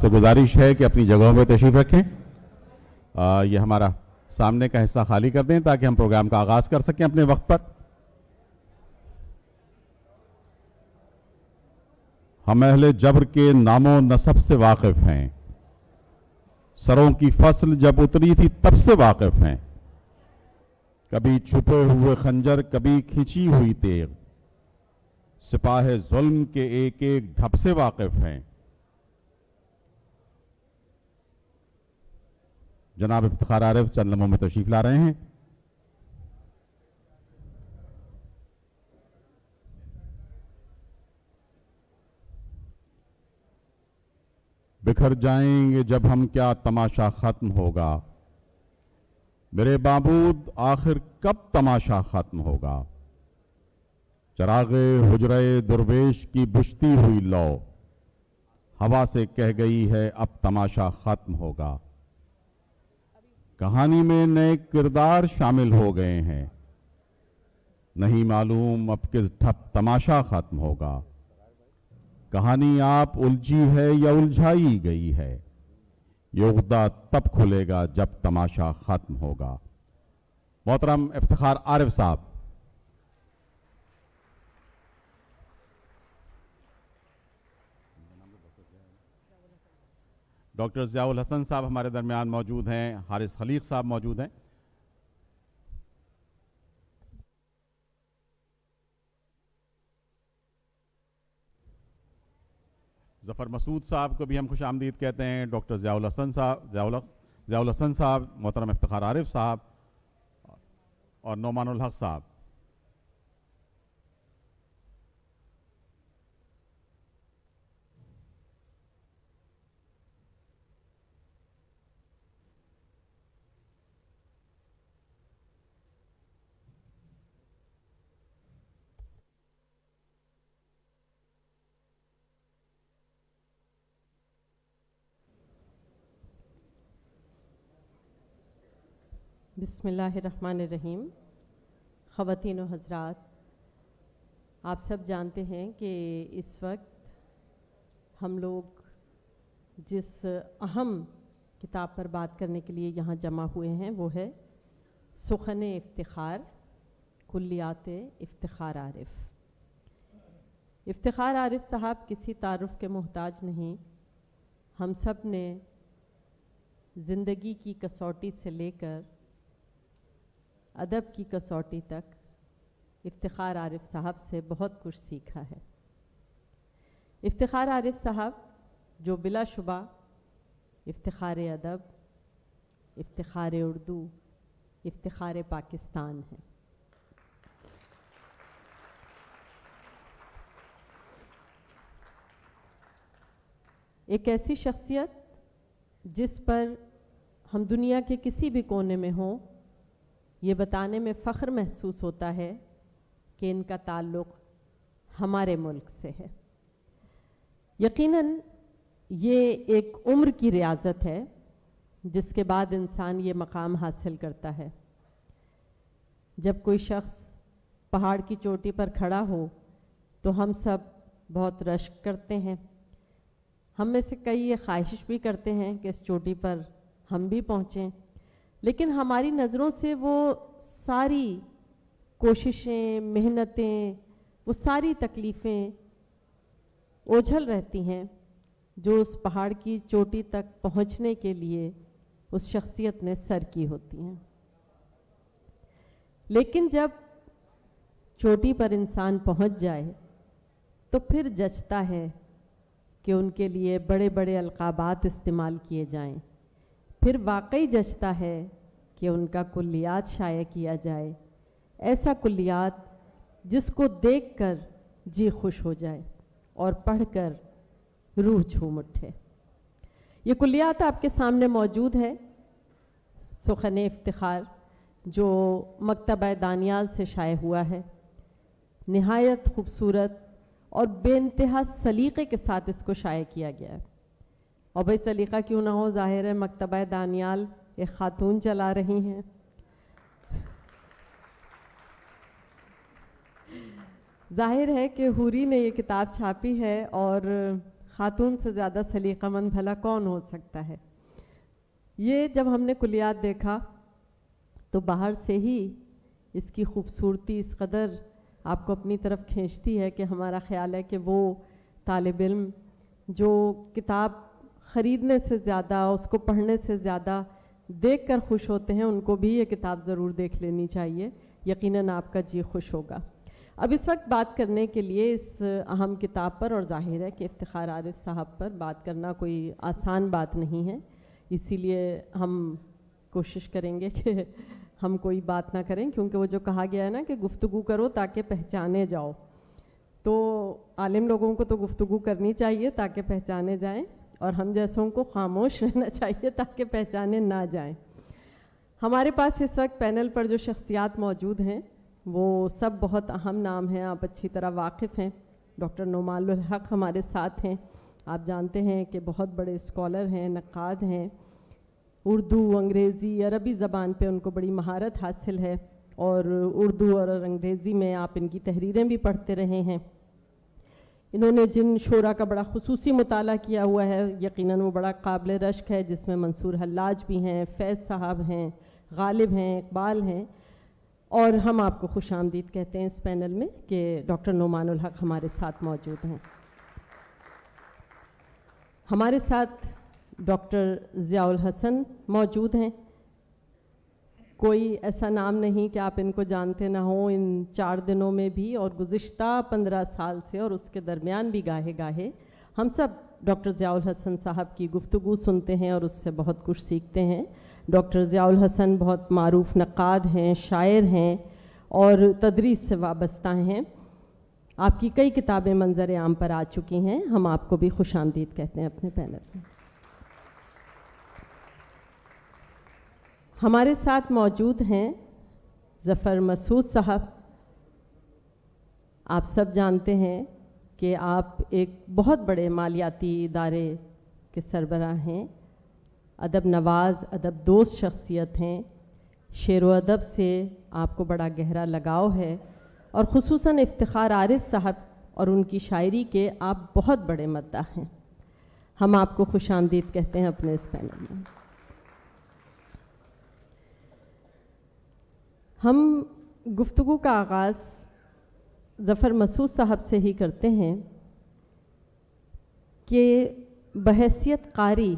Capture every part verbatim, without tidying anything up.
سے گزارش ہے کہ اپنی جگہوں پہ تشریف رکھیں. آ, یہ ہمارا سامنے کا حصہ خالی کر دیں تاکہ ہم پروگرام کا آغاز کر سکیں اپنے وقت پر. ہم اہل جبر کے نام و نسب سے واقف ہیں. سروں کی فصل جب اتری تھی تب سے واقف ہیں. کبھی چھپے ہوئے خنجر کبھی کھینچی ہوئی تیغ. سپاہ ظلم کے ایک ایک ڈھب سے واقف ہیں. جناب افتخار عارف چند لمحوں میں تشریف لا رہے ہیں. بکھر جائیں گے جب ہم کیا تماشا ختم ہوگا. میرے معبود آخر کب تماشا ختم ہوگا. چراغ حجرے درویش کی بجھتی ہوئی لو ہوا سے کہہ گئی ہے اب تماشا ختم ہوگا. کہانی میں نئے کردار شامل ہو گئے ہیں. نہیں معلوم اب کس ڈھب تماشا ختم ہوگا. کہانی آپ الجھی ہے یا الجھائی گئی ہے. یہ عقدہ تب کھلے گا جب تماشا ختم ہوگا. محترم افتخار عارف صاحب. ڈاکٹر ضیاء الحسن صاحب ہمارے درمیان موجود ہیں. حارث خلیق صاحب موجود ہیں. ظفر مسعود صاحب کو بھی ہم خوش آمدید کہتے ہیں. ڈاکٹر ضیاء الحسن صاحب ضیاء الحسن صاحب، محترم افتخار عارف صاحب اور نعمان الحق صاحب. بسم اللہ الرحمن الرحیم. خواتین و حضرات، آپ سب جانتے ہیں کہ اس وقت ہم لوگ جس اہم کتاب پر بات کرنے کے لیے یہاں جمع ہوئے ہیں وہ ہے سخن افتخار، کلیات افتخار عارف. افتخار عارف صاحب کسی تعارف کے محتاج نہیں. ہم سب نے زندگی کی کسوٹی سے لے کر ادب کی کسوٹی تک افتخار عارف صاحب سے بہت کچھ سیکھا ہے. افتخار عارف صاحب جو بلا شبہ افتخار ادب، افتخار اردو، افتخار پاکستان ہیں. ایک ایسی شخصیت جس پر ہم دنیا کے کسی بھی کونے میں ہوں یہ بتانے میں فخر محسوس ہوتا ہے کہ ان کا تعلق ہمارے ملک سے ہے. یقیناً یہ ایک عمر کی ریاضت ہے جس کے بعد انسان یہ مقام حاصل کرتا ہے. جب کوئی شخص پہاڑ کی چوٹی پر کھڑا ہو تو ہم سب بہت رشک کرتے ہیں. ہم میں سے کئی یہ خواہش بھی کرتے ہیں کہ اس چوٹی پر ہم بھی پہنچیں، لیکن ہماری نظروں سے وہ ساری کوششیں، محنتیں، وہ ساری تکلیفیں اوجھل رہتی ہیں جو اس پہاڑ کی چوٹی تک پہنچنے کے لیے اس شخصیت نے سر کی ہوتی ہیں. لیکن جب چوٹی پر انسان پہنچ جائے تو پھر جچتا ہے کہ ان کے لیے بڑے بڑے القابات استعمال کیے جائیں. پھر واقعی جچتا ہے کہ ان کا کلیات شائع کیا جائے، ایسا کلیات جس کو دیکھ کر جی خوش ہو جائے اور پڑھ کر روح جھوم اٹھے. یہ کلیات آپ کے سامنے موجود ہے. سخن افتخار جو مکتبہ دانیال سے شائع ہوا ہے، نہایت خوبصورت اور بے انتہا سلیقے کے ساتھ اس کو شائع کیا گیا ہے. اور بھائی سلیقہ کیوں نہ ہو، ظاہر ہے مکتبہ دانیال ایک خاتون چلا رہی ہیں. ظاہر ہے کہ حوری نے یہ کتاب چھاپی ہے اور خاتون سے زیادہ سلیقہ مند بھلا کون ہو سکتا ہے. یہ جب ہم نے کلیات دیکھا تو باہر سے ہی اس کی خوبصورتی اس قدر آپ کو اپنی طرف کھینچتی ہے کہ ہمارا خیال ہے کہ وہ طالب علم جو کتاب خریدنے سے زیادہ اس کو پڑھنے سے زیادہ دیکھ کر خوش ہوتے ہیں ان کو بھی یہ کتاب ضرور دیکھ لینی چاہیے. یقیناً آپ کا جی خوش ہوگا. اب اس وقت بات کرنے کے لیے اس اہم کتاب پر، اور ظاہر ہے کہ افتخار عارف صاحب پر بات کرنا کوئی آسان بات نہیں ہے، اسی لیے ہم کوشش کریں گے کہ ہم کوئی بات نہ کریں، کیونکہ وہ جو کہا گیا ہے نا کہ گفتگو کرو تاکہ پہچانے جاؤ، تو عالم لوگوں کو تو گفتگو کرنی چاہیے تاکہ پہچانے جائیں، اور ہم جیسوں کو خاموش رہنا چاہیے تاکہ پہچانے نہ جائیں. ہمارے پاس اس وقت پینل پر جو شخصیات موجود ہیں وہ سب بہت اہم نام ہیں، آپ اچھی طرح واقف ہیں. ڈاکٹر نعمان الحق ہمارے ساتھ ہیں، آپ جانتے ہیں کہ بہت بڑے اسکالر ہیں، نقاد ہیں، اردو، انگریزی، عربی زبان پہ ان کو بڑی مہارت حاصل ہے، اور اردو اور انگریزی میں آپ ان کی تحریریں بھی پڑھتے رہے ہیں. انہوں نے جن شعراء کا بڑا خصوصی مطالعہ کیا ہوا ہے یقیناً وہ بڑا قابل رشک ہے، جس میں منصور حلاج بھی ہیں، فیض صاحب ہیں، غالب ہیں، اقبال ہیں، اور ہم آپ کو خوش آمدید کہتے ہیں اس پینل میں کہ ڈاکٹر نعمان الحق ہمارے ساتھ موجود ہیں. ہمارے ساتھ ڈاکٹر ضیاء الحسن موجود ہیں. کوئی ایسا نام نہیں کہ آپ ان کو جانتے نہ ہوں ان چار دنوں میں بھی، اور گزشتہ پندرہ سال سے اور اس کے درمیان بھی گاہے گاہے ہم سب ڈاکٹر ضیاء الحسن صاحب کی گفتگو سنتے ہیں اور اس سے بہت کچھ سیکھتے ہیں. ڈاکٹر ضیاء الحسن بہت معروف نقاد ہیں، شاعر ہیں اور تدریس سے وابستہ ہیں. آپ کی کئی کتابیں منظر عام پر آ چکی ہیں. ہم آپ کو بھی خوش آمدید کہتے ہیں اپنے پینل میں. ہمارے ساتھ موجود ہیں ظفر مسعود صاحب. آپ سب جانتے ہیں کہ آپ ایک بہت بڑے مالیاتی ادارے کے سربراہ ہیں، ادب نواز، ادب دوست شخصیت ہیں. شعر و ادب سے آپ کو بڑا گہرا لگاؤ ہے، اور خصوصاً افتخار عارف صاحب اور ان کی شاعری کے آپ بہت بڑے مداح ہیں. ہم آپ کو خوش آمدید کہتے ہیں اپنے اس پینل میں. ہم گفتگو کا آغاز ظفر مسعود صاحب سے ہی کرتے ہیں کہ بحیثیت قاری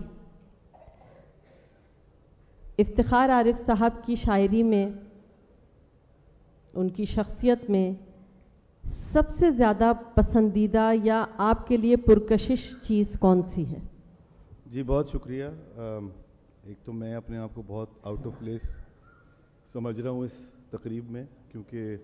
افتخار عارف صاحب کی شاعری میں، ان کی شخصیت میں سب سے زیادہ پسندیدہ یا آپ کے لیے پرکشش چیز کون سی ہے؟ جی بہت شکریہ. ایک تو میں اپنے آپ کو بہت آؤٹ آف پلیس سمجھ رہا ہوں اس تقریب میں، کیونکہ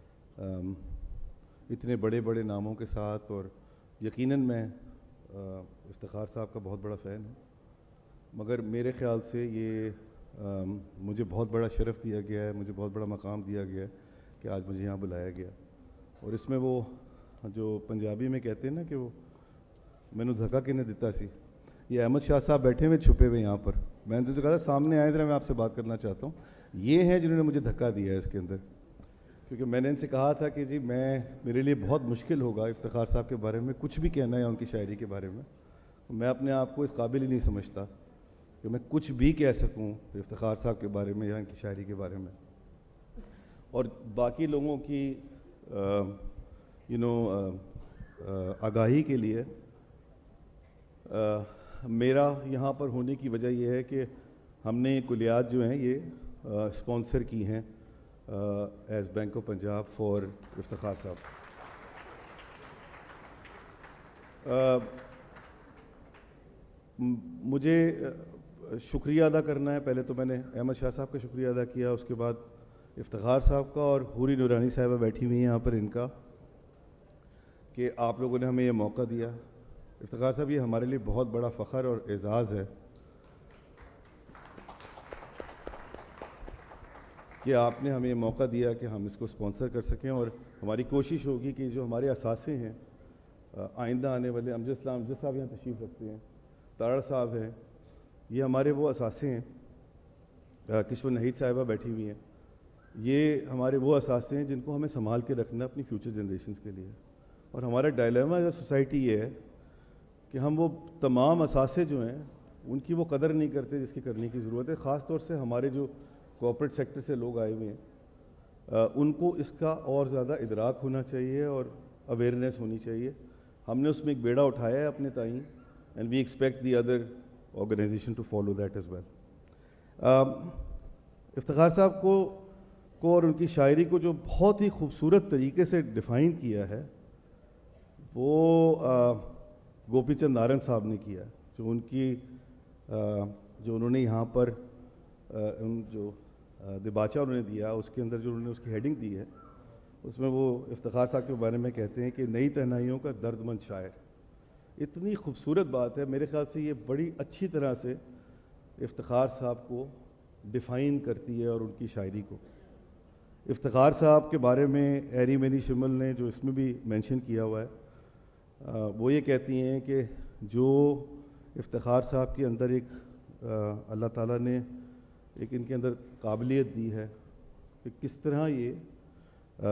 اتنے بڑے بڑے ناموں کے ساتھ، اور یقیناً میں افتخار صاحب کا بہت بڑا فین ہوں، مگر میرے خیال سے یہ مجھے بہت بڑا شرف دیا گیا ہے، مجھے بہت بڑا مقام دیا گیا ہے کہ آج مجھے یہاں بلایا گیا. اور اس میں وہ جو پنجابی میں کہتے ہیں نا کہ وہ مینوں دھکا کنے دیتا سی، یہ احمد شاہ صاحب بیٹھے ہوئے چھپے ہوئے یہاں پر. میں نے تو کہا تھا سامنے آئے ذرا میں آپ سے بات کرنا چاہتا ہوں. یہ ہیں جنہوں نے مجھے دھکا دیا ہے اس کے اندر، کیونکہ میں نے ان سے کہا تھا کہ جی میں میرے لیے بہت مشکل ہوگا افتخار صاحب کے بارے میں کچھ بھی کہنا ہے، ان کی شاعری کے بارے میں. میں اپنے آپ کو اس قابل ہی نہیں سمجھتا کہ میں کچھ بھی کہہ سکوں افتخار صاحب کے بارے میں یا ان کی شاعری کے بارے میں. اور باقی لوگوں کی یو نو آگاہی کے لیے میرا یہاں پر ہونے کی وجہ یہ ہے کہ ہم نے کلیات جو ہیں یہ اسپانسر کی ہیں as bank of Punjab for Iftikhar صاحب. مجھے شکریہ ادا کرنا ہے. پہلے تو میں نے احمد شاہ صاحب کا شکریہ ادا کیا، اس کے بعد افتخار صاحب کا اور حوری نورانی صاحبہ بیٹھی ہوئی ہیں یہاں پر، ان کا کہ آپ لوگوں نے ہمیں یہ موقع دیا. افتخار صاحب یہ ہمارے لیے بہت بڑا فخر اور اعزاز ہے کہ آپ نے ہمیں یہ موقع دیا کہ ہم اس کو اسپانسر کر سکیں. اور ہماری کوشش ہوگی کہ جو ہمارے اثاثے ہیں آئندہ آنے والے، امجد اسلام امجد صاحب یہاں تشریف رکھتے ہیں، تارڑ صاحب ہیں، یہ ہمارے وہ اثاثے ہیں. کشور نحید صاحبہ بیٹھی ہوئی ہیں، یہ ہمارے وہ اثاثے ہیں جن کو ہمیں سنبھال کے رکھنا اپنی فیوچر جنریشنز کے لیے. اور ہمارا ڈائلیما ایز اے سوسائٹی یہ ہے کہ ہم وہ تمام اثاثے جو ہیں ان کی وہ قدر نہیں کرتے جس کی کرنے کی ضرورت ہے. خاص طور سے ہمارے جو کارپوریٹ سیکٹر سے لوگ آئے ہوئے ہیں ان کو اس کا اور زیادہ ادراک ہونا چاہیے اور اویئرنیس ہونی چاہیے. ہم نے اس میں ایک بیڑا اٹھایا ہے اپنے تئیں, and we expect the other organization to follow that as well. Iftikhar صاحب کو کو اور ان کی شاعری کو جو بہت ہی خوبصورت طریقے سے ڈیفائن کیا ہے وہ گوپی چند نارائن صاحب نے کیا, جو ان کی جو انہوں نے یہاں پر ان جو دباچہ انہوں نے دیا اس کے اندر جو انہوں نے اس کی ہیڈنگ دی ہے اس میں وہ افتخار صاحب کے بارے میں کہتے ہیں کہ نئی تنہائیوں کا درد مند شاعر. اتنی خوبصورت بات ہے, میرے خیال سے یہ بڑی اچھی طرح سے افتخار صاحب کو ڈیفائن کرتی ہے اور ان کی شاعری کو. افتخار صاحب کے بارے میں ایری مینی شمل نے جو اس میں بھی مینشن کیا ہوا ہے وہ یہ کہتی ہیں کہ جو افتخار صاحب کے اندر ایک اللہ تعالیٰ نے ایک ان کے اندر قابلیت دی ہے کہ کس طرح یہ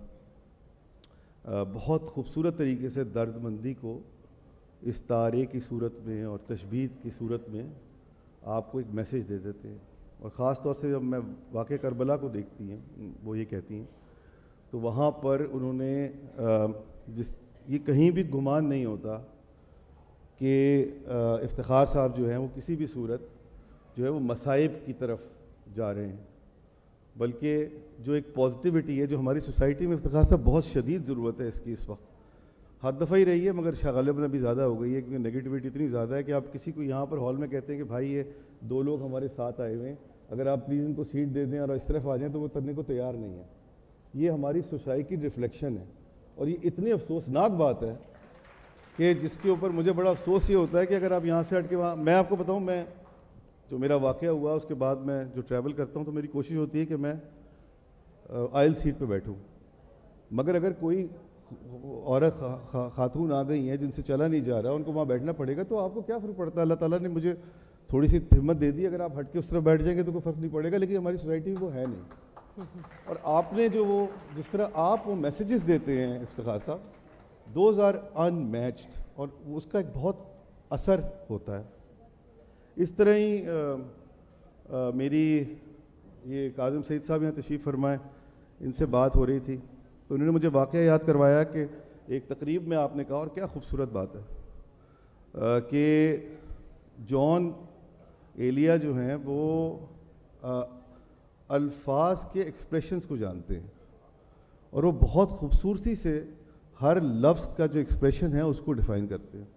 بہت خوبصورت طریقے سے درد مندی کو استعارے کی صورت میں اور تشبیہ کی صورت میں آپ کو ایک میسیج دے دیتے ہیں. اور خاص طور سے جب میں واقعہ کربلا کو دیکھتی ہیں وہ یہ کہتی ہیں تو وہاں پر انہوں نے جس یہ کہیں بھی گمان نہیں ہوتا کہ افتخار صاحب جو ہیں وہ کسی بھی صورت جو ہے وہ مصائب کی طرف جا رہے ہیں, بلکہ جو ایک پازیٹیوٹی ہے جو ہماری سوسائٹی میں افتخار صاحب بہت شدید ضرورت ہے اس کی اس وقت, ہر دفعہ ہی رہی ہے مگر غالباً ابھی زیادہ ہو گئی ہے کیونکہ نگیٹیوٹی اتنی زیادہ ہے کہ آپ کسی کو یہاں پر ہال میں کہتے ہیں کہ بھائی یہ دو لوگ ہمارے ساتھ آئے ہوئے ہیں, اگر آپ پلیز ان کو سیٹ دے دیں اور اس طرف آ جائیں تو وہ کرنے کو تیار نہیں ہے. یہ ہماری سوسائٹی کی ریفلیکشن ہے اور یہ اتنی افسوسناک بات ہے کہ جس کے اوپر مجھے بڑا افسوس یہ ہوتا ہے کہ اگر آپ یہاں سے ہٹ کے وہاں, میں آپ کو بتاؤں میں جو میرا واقعہ ہوا اس کے بعد میں جو ٹریول کرتا ہوں تو میری کوشش ہوتی ہے کہ میں آئل سیٹ پہ بیٹھوں, مگر اگر کوئی عورت خاتون آ گئی ہیں جن سے چلا نہیں جا رہا ان کو وہاں بیٹھنا پڑے گا تو آپ کو کیا فرق پڑتا ہے. اللہ تعالیٰ نے مجھے تھوڑی سی ہمت دے دی, اگر آپ ہٹ کے اس طرف بیٹھ جائیں گے تو کوئی فرق نہیں پڑے گا, لیکن ہماری سوسائٹی میں وہ ہے نہیں. اور آپ نے جو وہ جس طرح آپ وہ میسیجز دیتے ہیں افتخار صاحب دوز آر ان میچڈ اور اس کا ایک بہت اثر ہوتا ہے. اس طرح ہی آ, آ, میری یہ کاظم سعید صاحب یہاں تشریف فرمائے, ان سے بات ہو رہی تھی تو انہوں نے مجھے واقعہ یاد کروایا کہ ایک تقریب میں آپ نے کہا, اور کیا خوبصورت بات ہے آ, کہ جان ایلیا جو ہیں وہ آ, الفاظ کے ایکسپریشنز کو جانتے ہیں اور وہ بہت خوبصورتی سے ہر لفظ کا جو ایکسپریشن ہے اس کو ڈیفائن کرتے ہیں.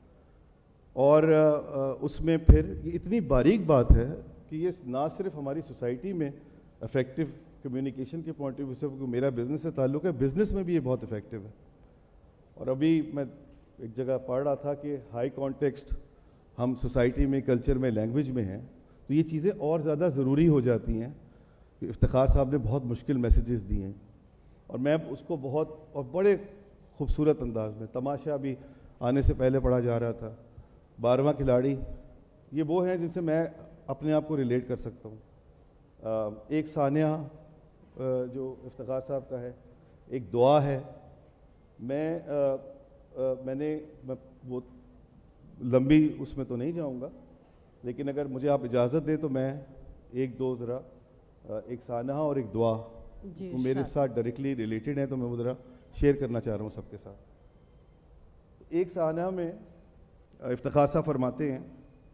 اور اس میں پھر یہ اتنی باریک بات ہے کہ یہ نہ صرف ہماری سوسائٹی میں افیکٹو کمیونیکیشن کے پوائنٹ آف ویو سے میرا بزنس سے تعلق ہے, بزنس میں بھی یہ بہت افیکٹو ہے. اور ابھی میں ایک جگہ پڑھ رہا تھا کہ ہائی کانٹیکسٹ ہم سوسائٹی میں, کلچر میں, لینگویج میں ہیں تو یہ چیزیں اور زیادہ ضروری ہو جاتی ہیں. افتخار صاحب نے بہت مشکل میسیجز دیے ہیں اور میں اس کو بہت اور بڑے خوبصورت انداز میں, تماشا بھی آنے سے پہلے پڑھا جا رہا تھا, بارہواں کھلاڑی, یہ وہ ہیں جن سے میں اپنے آپ کو ریلیٹ کر سکتا ہوں. ایک سانحہ جو افتخار صاحب کا ہے, ایک دعا ہے. میں میں نے وہ لمبی اس میں تو نہیں جاؤں گا, لیکن اگر مجھے آپ اجازت دیں تو میں ایک دو ذرا ایک سانحہ اور ایک دعا جی میرے ساتھ ڈائریکٹلی ریلیٹڈ ہیں تو میں وہ ذرا شیئر کرنا چاہ رہا ہوں سب کے ساتھ. ایک سانحہ میں افتخار صاحب فرماتے ہیں,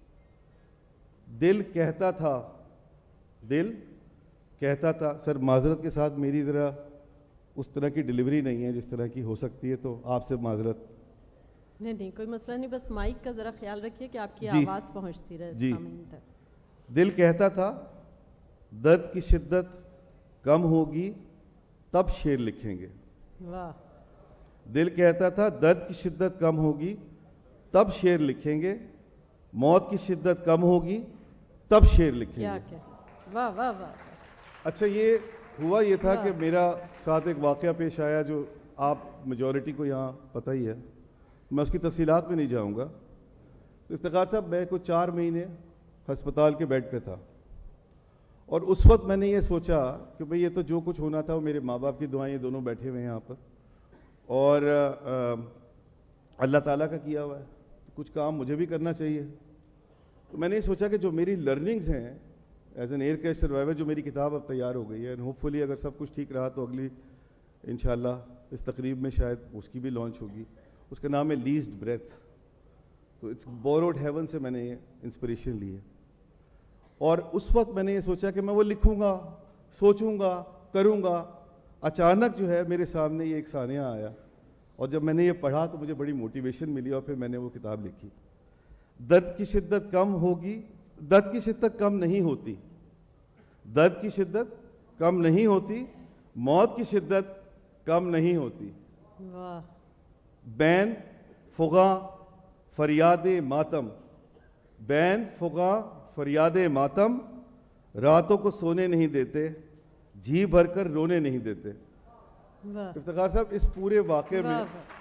دل کہتا تھا دل کہتا تھا سر معذرت کے ساتھ میری ذرا اس طرح کی ڈیلیوری نہیں ہے جس طرح کی ہو سکتی ہے تو آپ سے معذرت. نہیں نہیں کوئی مسئلہ نہیں, بس مائک کا ذرا خیال رکھیے کہ آپ کی جی آواز پہنچتی رہے جی. سامعین تک. دل کہتا تھا درد کی شدت کم ہوگی تب شعر لکھیں گے. واہ. دل کہتا تھا درد کی شدت کم ہوگی تب شعر لکھیں گے, موت کی شدت کم ہوگی تب شعر لکھیں کیا گے. کیا واہ واہ واہ. اچھا یہ ہوا یہ تھا کہ میرا ساتھ ایک واقعہ پیش آیا جو آپ میجورٹی کو یہاں پتہ ہی ہے, میں اس کی تفصیلات میں نہیں جاؤں گا. افتخار صاحب میں کوئی چار مہینے ہسپتال کے بیڈ پہ تھا اور اس وقت میں نے یہ سوچا کہ بھئی یہ تو جو کچھ ہونا تھا وہ میرے ماں باپ کی دعائیں, یہ دونوں بیٹھے ہوئے ہیں یہاں پر, اور اللہ تعالیٰ کا کیا ہوا ہے. کچھ کام مجھے بھی کرنا چاہیے. تو میں نے یہ سوچا کہ جو میری لرننگز ہیں as an air crash survivor, جو میری کتاب اب تیار ہو گئی ہے, ہوپ فلی اگر سب کچھ ٹھیک رہا تو اگلی انشاءاللہ اس تقریب میں شاید اس کی بھی لانچ ہوگی. اس کا نام ہے لیسٹ بریتھ. تو اٹس بوروڈ ہیون سے میں نے یہ انسپریشن لی ہے. اور اس وقت میں نے یہ سوچا کہ میں وہ لکھوں گا, سوچوں گا, کروں گا. اچانک جو ہے میرے سامنے یہ ایک ثانیہ آیا, اور جب میں نے یہ پڑھا تو مجھے بڑی موٹیویشن ملی, اور پھر میں نے وہ کتاب لکھی. درد کی شدت کم ہوگی, درد کی شدت کم نہیں ہوتی, درد کی شدت کم نہیں ہوتی, موت کی شدت کم نہیں ہوتی. واہ. بین فغاں فریاد ماتم, بین فغاں فریاد ماتم, راتوں کو سونے نہیں دیتے, جی بھر کر رونے نہیں دیتے. افتخار صاحب, اس پورے واقعے میں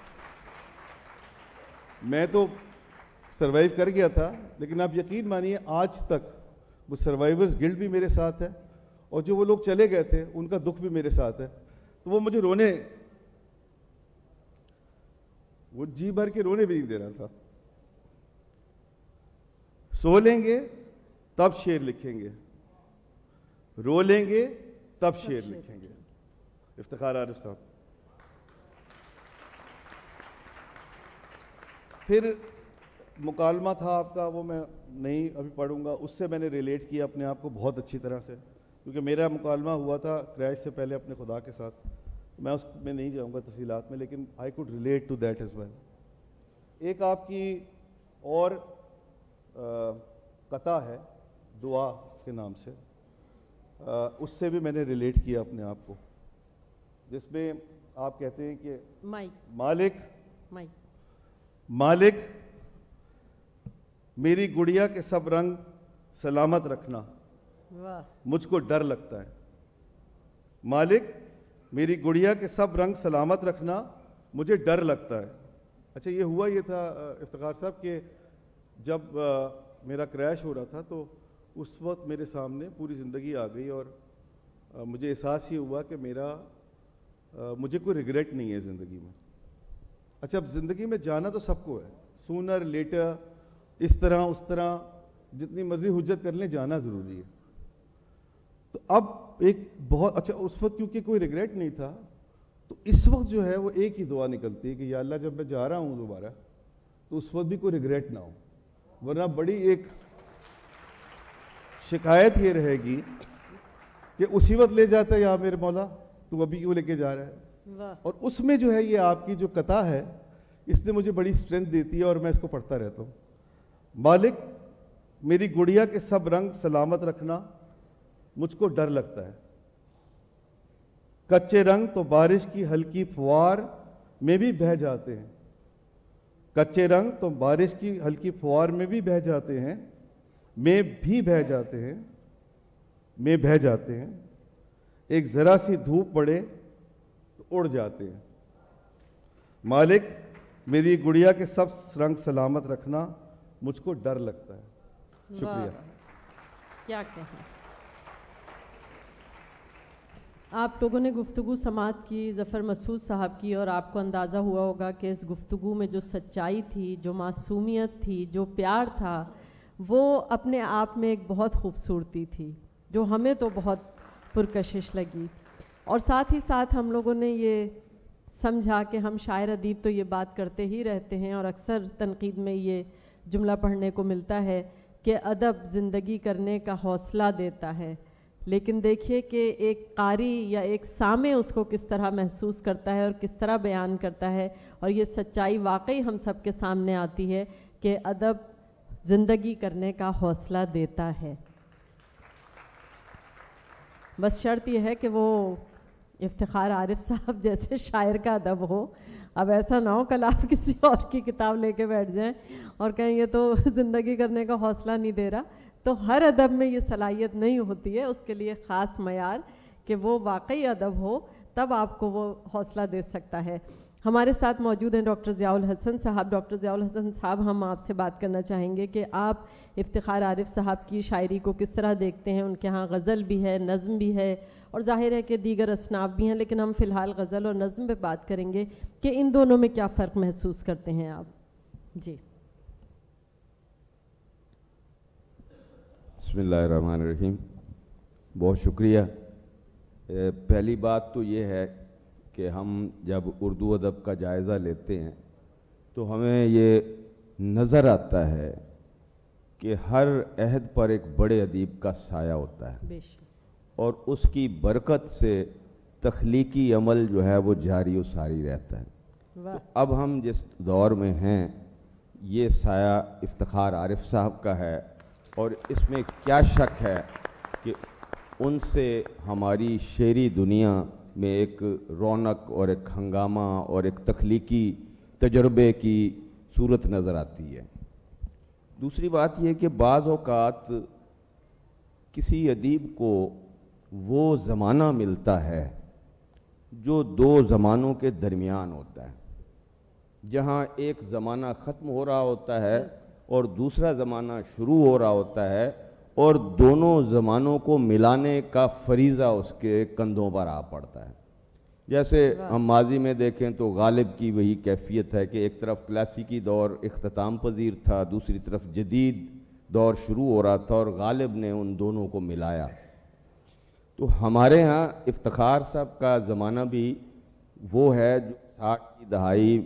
میں تو سروائیو کر گیا تھا, لیکن آپ یقین مانیے آج تک وہ سروائیورز گلڈ بھی میرے ساتھ ہے, اور جو وہ لوگ چلے گئے تھے ان کا دکھ بھی میرے ساتھ ہے. تو وہ مجھے رونے, وہ جی بھر کے رونے بھی نہیں دے رہا تھا. سو لیں گے تب شعر لکھیں گے, رو لیں گے تب شعر لکھیں گے. افتخار عارف صاحب. پھر مکالمہ تھا آپ کا, وہ میں نہیں ابھی پڑھوں گا. اس سے میں نے ریلیٹ کیا اپنے آپ کو بہت اچھی طرح سے, کیونکہ میرا مکالمہ ہوا تھا کریش سے پہلے اپنے خدا کے ساتھ. میں اس میں نہیں جاؤں گا تفصیلات میں, لیکن I could relate to that as well. ایک آپ کی اور قطع ہے دعا کے نام سے, اس سے بھی میں نے ریلیٹ کیا اپنے آپ کو, جس میں آپ کہتے ہیں کہ مالک مالک میری گڑیا کے سب رنگ سلامت رکھنا, مجھ کو ڈر لگتا ہے. مالک میری گڑیا کے سب رنگ سلامت رکھنا, مجھے ڈر لگتا ہے. اچھا, یہ ہوا یہ تھا افتخار صاحب کہ جب میرا کریش ہو رہا تھا تو اس وقت میرے سامنے پوری زندگی آ گئی, اور مجھے احساس یہ ہوا کہ میرا مجھے کوئی ریگریٹ نہیں ہے زندگی میں. اچھا, اب زندگی میں جانا تو سب کو ہے, سونر لیٹر, اس طرح اس طرح, جتنی مرضی حجت کر لیں, جانا ضروری ہے. تو اب ایک بہت اچھا, اس وقت کیونکہ کوئی ریگریٹ نہیں تھا, تو اس وقت جو ہے وہ ایک ہی دعا نکلتی ہے کہ یا اللہ جب میں جا رہا ہوں دوبارہ تو اس وقت بھی کوئی ریگریٹ نہ ہو, ورنہ بڑی ایک شکایت یہ رہے گی کہ اسی وقت لے جاتا ہے یا میرے مولا تو ابھی کیوں لے کے جا رہا ہے. اور اس میں جو ہے یہ آپ کی جو قطع ہے, اس نے مجھے بڑی اسٹرینتھ دیتی ہے, اور میں اس کو پڑھتا رہتا ہوں. مالک میری گڑیا کے سب رنگ سلامت رکھنا, مجھ کو ڈر لگتا ہے. کچے رنگ تو بارش کی ہلکی فوار میں بھی بہہ جاتے ہیں, کچے رنگ تو بارش کی ہلکی فوار میں بھی بہہ جاتے ہیں, میں بھی بہہ جاتے ہیں, میں بہہ جاتے ہیں. ایک ذرا سی دھوپ پڑے تو اڑ جاتے ہیں. مالک میری گڑیا کے سب رنگ سلامت رکھنا, مجھ کو ڈر لگتا ہے. شکریہ. کیا کہیں, آپ لوگوں نے گفتگو سماعت کی ظفر مسعود صاحب کی, اور آپ کو اندازہ ہوا ہوگا کہ اس گفتگو میں جو سچائی تھی, جو معصومیت تھی, جو پیار تھا, وہ اپنے آپ میں ایک بہت خوبصورتی تھی جو ہمیں تو بہت پرکشش لگی. اور ساتھ ہی ساتھ ہم لوگوں نے یہ سمجھا کہ ہم شاعر ادیب تو یہ بات کرتے ہی رہتے ہیں, اور اکثر تنقید میں یہ جملہ پڑھنے کو ملتا ہے کہ ادب زندگی کرنے کا حوصلہ دیتا ہے. لیکن دیکھیے کہ ایک قاری یا ایک سامع اس کو کس طرح محسوس کرتا ہے اور کس طرح بیان کرتا ہے, اور یہ سچائی واقعی ہم سب کے سامنے آتی ہے کہ ادب زندگی کرنے کا حوصلہ دیتا ہے. بس شرط یہ ہے کہ وہ افتخار عارف صاحب جیسے شاعر کا ادب ہو. اب ایسا نہ ہو کل آپ کسی اور کی کتاب لے کے بیٹھ جائیں اور کہیں یہ تو زندگی کرنے کا حوصلہ نہیں دے رہا. تو ہر ادب میں یہ صلاحیت نہیں ہوتی ہے, اس کے لیے خاص معیار کہ وہ واقعی ادب ہو, تب آپ کو وہ حوصلہ دے سکتا ہے. ہمارے ساتھ موجود ہیں ڈاکٹر ضیاء الحسن صاحب. ڈاکٹر ضیاء الحسن صاحب, ہم آپ سے بات کرنا چاہیں گے کہ آپ افتخار عارف صاحب کی شاعری کو کس طرح دیکھتے ہیں. ان کے ہاں غزل بھی ہے, نظم بھی ہے, اور ظاہر ہے کہ دیگر اصناف بھی ہیں, لیکن ہم فی الحال غزل اور نظم پہ بات کریں گے کہ ان دونوں میں کیا فرق محسوس کرتے ہیں آپ. جی بسم اللہ الرحمن الرحیم. بہت شکریہ. پہلی بات تو یہ ہے کہ ہم جب اردو ادب کا جائزہ لیتے ہیں تو ہمیں یہ نظر آتا ہے کہ ہر عہد پر ایک بڑے ادیب کا سایہ ہوتا ہے اور اس کی برکت سے تخلیقی عمل جو ہے وہ جاری و ساری رہتا ہے. تو اب ہم جس دور میں ہیں یہ سایہ افتخار عارف صاحب کا ہے اور اس میں کیا شک ہے کہ ان سے ہماری شعری دنیا میں ایک رونق اور ایک ہنگامہ اور ایک تخلیقی تجربے کی صورت نظر آتی ہے. دوسری بات یہ کہ بعض اوقات کسی ادیب کو وہ زمانہ ملتا ہے جو دو زمانوں کے درمیان ہوتا ہے, جہاں ایک زمانہ ختم ہو رہا ہوتا ہے اور دوسرا زمانہ شروع ہو رہا ہوتا ہے, اور دونوں زمانوں کو ملانے کا فریضہ اس کے کندھوں پر آ پڑتا ہے. جیسے ہم ماضی میں دیکھیں تو غالب کی وہی کیفیت ہے کہ ایک طرف کلاسیکی دور اختتام پذیر تھا, دوسری طرف جدید دور شروع ہو رہا تھا اور غالب نے ان دونوں کو ملایا. تو ہمارے ہاں افتخار صاحب کا زمانہ بھی وہ ہے جو ساٹھ کی دہائی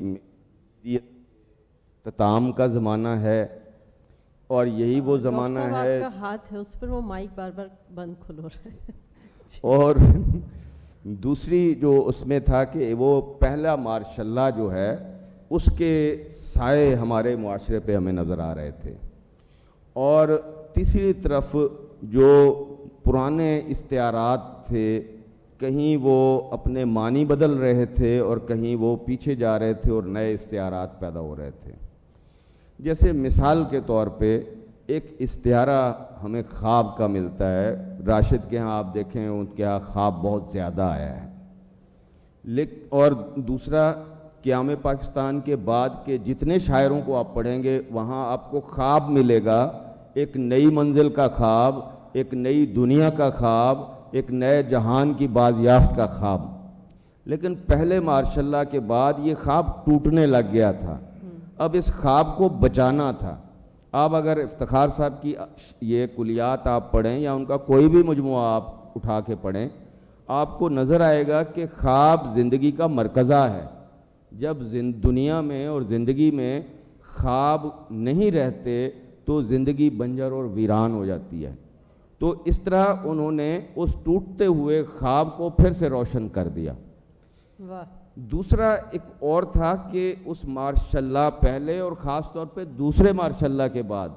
اختتام کا زمانہ ہے, اور یہی وہ زمانہ ہے. آپ کا ہاتھ ہے اس پر, وہ مائک بار بار بند کھل ہو رہا ہے. اور دوسری جو اس میں تھا کہ وہ پہلا ماشاء اللہ جو ہے اس کے سائے ہمارے معاشرے پہ ہمیں نظر آ رہے تھے, اور تیسری طرف جو پرانے استعارات تھے کہیں وہ اپنے معنی بدل رہے تھے اور کہیں وہ پیچھے جا رہے تھے اور نئے استعارات پیدا ہو رہے تھے. جیسے مثال کے طور پہ ایک استعارہ ہمیں خواب کا ملتا ہے, راشد کے ہاں آپ دیکھیں ان کے ہاں خواب بہت زیادہ آیا ہے, لیکن اور دوسرا قیام پاکستان کے بعد کے جتنے شاعروں کو آپ پڑھیں گے وہاں آپ کو خواب ملے گا, ایک نئی منزل کا خواب, ایک نئی دنیا کا خواب, ایک نئے جہان کی بازیافت کا خواب. لیکن پہلے ماشاء اللہ کے بعد یہ خواب ٹوٹنے لگ گیا تھا, اب اس خواب کو بچانا تھا. آپ اگر افتخار صاحب کی یہ کلیات آپ پڑھیں یا ان کا کوئی بھی مجموعہ آپ اٹھا کے پڑھیں, آپ کو نظر آئے گا کہ خواب زندگی کا مرکزہ ہے. جب دنیا میں اور زندگی میں خواب نہیں رہتے تو زندگی بنجر اور ویران ہو جاتی ہے. تو اس طرح انہوں نے اس ٹوٹتے ہوئے خواب کو پھر سے روشن کر دیا. دوسرا ایک اور تھا کہ اس ماشاء اللہ پہلے اور خاص طور پہ دوسرے ماشاء اللہ کے بعد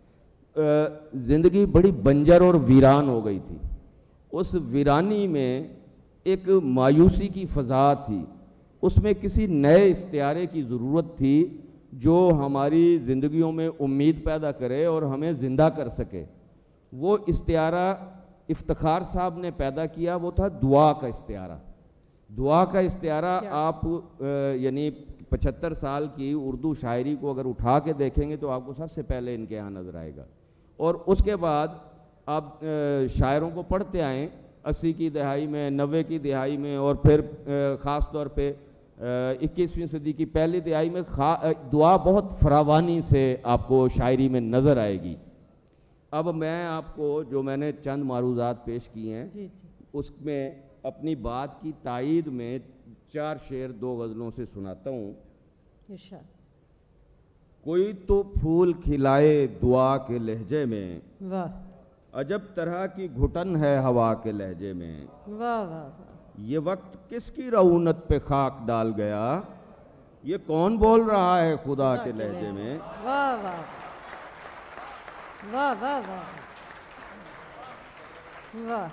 زندگی بڑی بنجر اور ویران ہو گئی تھی. اس ویرانی میں ایک مایوسی کی فضا تھی, اس میں کسی نئے استعارے کی ضرورت تھی جو ہماری زندگیوں میں امید پیدا کرے اور ہمیں زندہ کر سکے. وہ استعارہ افتخار صاحب نے پیدا کیا, وہ تھا دعا کا استعارہ. دعا کا استعارہ آپ یعنی پچہتر سال کی اردو شاعری کو اگر اٹھا کے دیکھیں گے تو آپ کو سب سے پہلے ان کے یہاں نظر آئے گا, اور اس کے بعد آپ شاعروں کو پڑھتے آئیں اسی کی دہائی میں, نوے کی دہائی میں, اور پھر خاص طور پہ اکیسویں صدی کی پہلی دہائی میں دعا بہت فراوانی سے آپ کو شاعری میں نظر آئے گی. اب میں آپ کو جو میں نے چند معروضات پیش کیے ہیں جی جی. اس میں اپنی بات کی تائید میں چار شعر دو غزلوں سے سناتا ہوں. کوئی تو پھول کھلائے دعا کے لہجے میں, واہ, عجب طرح کی گھٹن ہے ہوا کے لہجے میں. واہ واہ. یہ وقت کس کی رعونت پہ خاک ڈال گیا, یہ کون بول رہا ہے خدا کے لہجے میں. واہ واہ واہ واہ واہ واہ.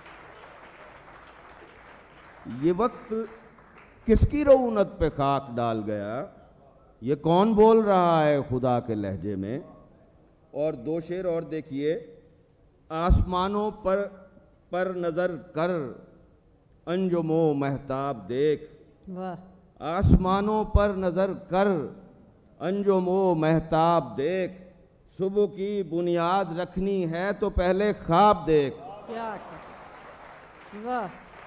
یہ وقت کس کی رعونت پہ خاک ڈال گیا, یہ کون بول رہا ہے خدا کے لہجے میں. اور دو شعر اور دیکھیے. آسمانوں پر پر نظر کر انجم و مہتاب دیکھ, آسمانوں پر نظر کر انجم و مہتاب دیکھ, صبح کی بنیاد رکھنی ہے تو پہلے خواب دیکھ. کیا واہ.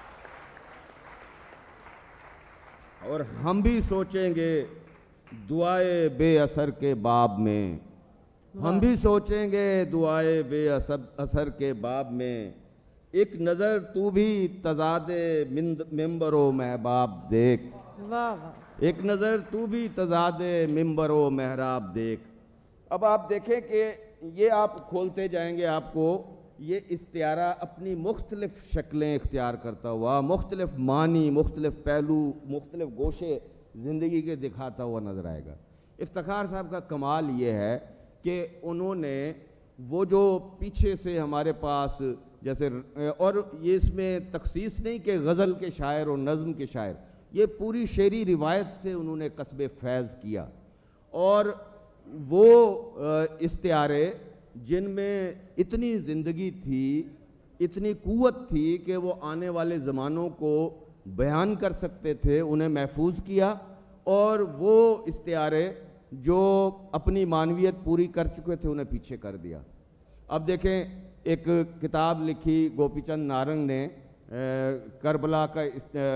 اور ہم بھی سوچیں گے دعائے بے اثر کے باب میں, ہم بھی سوچیں گے دعائے بے اثر کے باب میں، ایک نظر تو بھی تضاد ممبر و محباب دیکھ، واہ واہ، ایک نظر تو بھی تضاد ممبر و محراب دیکھ۔ اب آپ دیکھیں کہ یہ آپ کھولتے جائیں گے، آپ کو یہ استعارہ اپنی مختلف شکلیں اختیار کرتا ہوا، مختلف معنی، مختلف پہلو، مختلف گوشے زندگی کے دکھاتا ہوا نظر آئے گا۔ افتخار صاحب کا کمال یہ ہے کہ انہوں نے وہ جو پیچھے سے ہمارے پاس جیسے، اور یہ اس میں تخصیص نہیں کہ غزل کے شاعر اور نظم کے شاعر، یہ پوری شعری روایت سے انہوں نے کسب فیض کیا، اور وہ استعارے جن میں اتنی زندگی تھی، اتنی قوت تھی کہ وہ آنے والے زمانوں کو بیان کر سکتے تھے، انہیں محفوظ کیا، اور وہ استعارے جو اپنی معنویت پوری کر چکے تھے انہیں پیچھے کر دیا۔ اب دیکھیں، ایک کتاب لکھی گوپی چند نارنگ نے، کربلا کا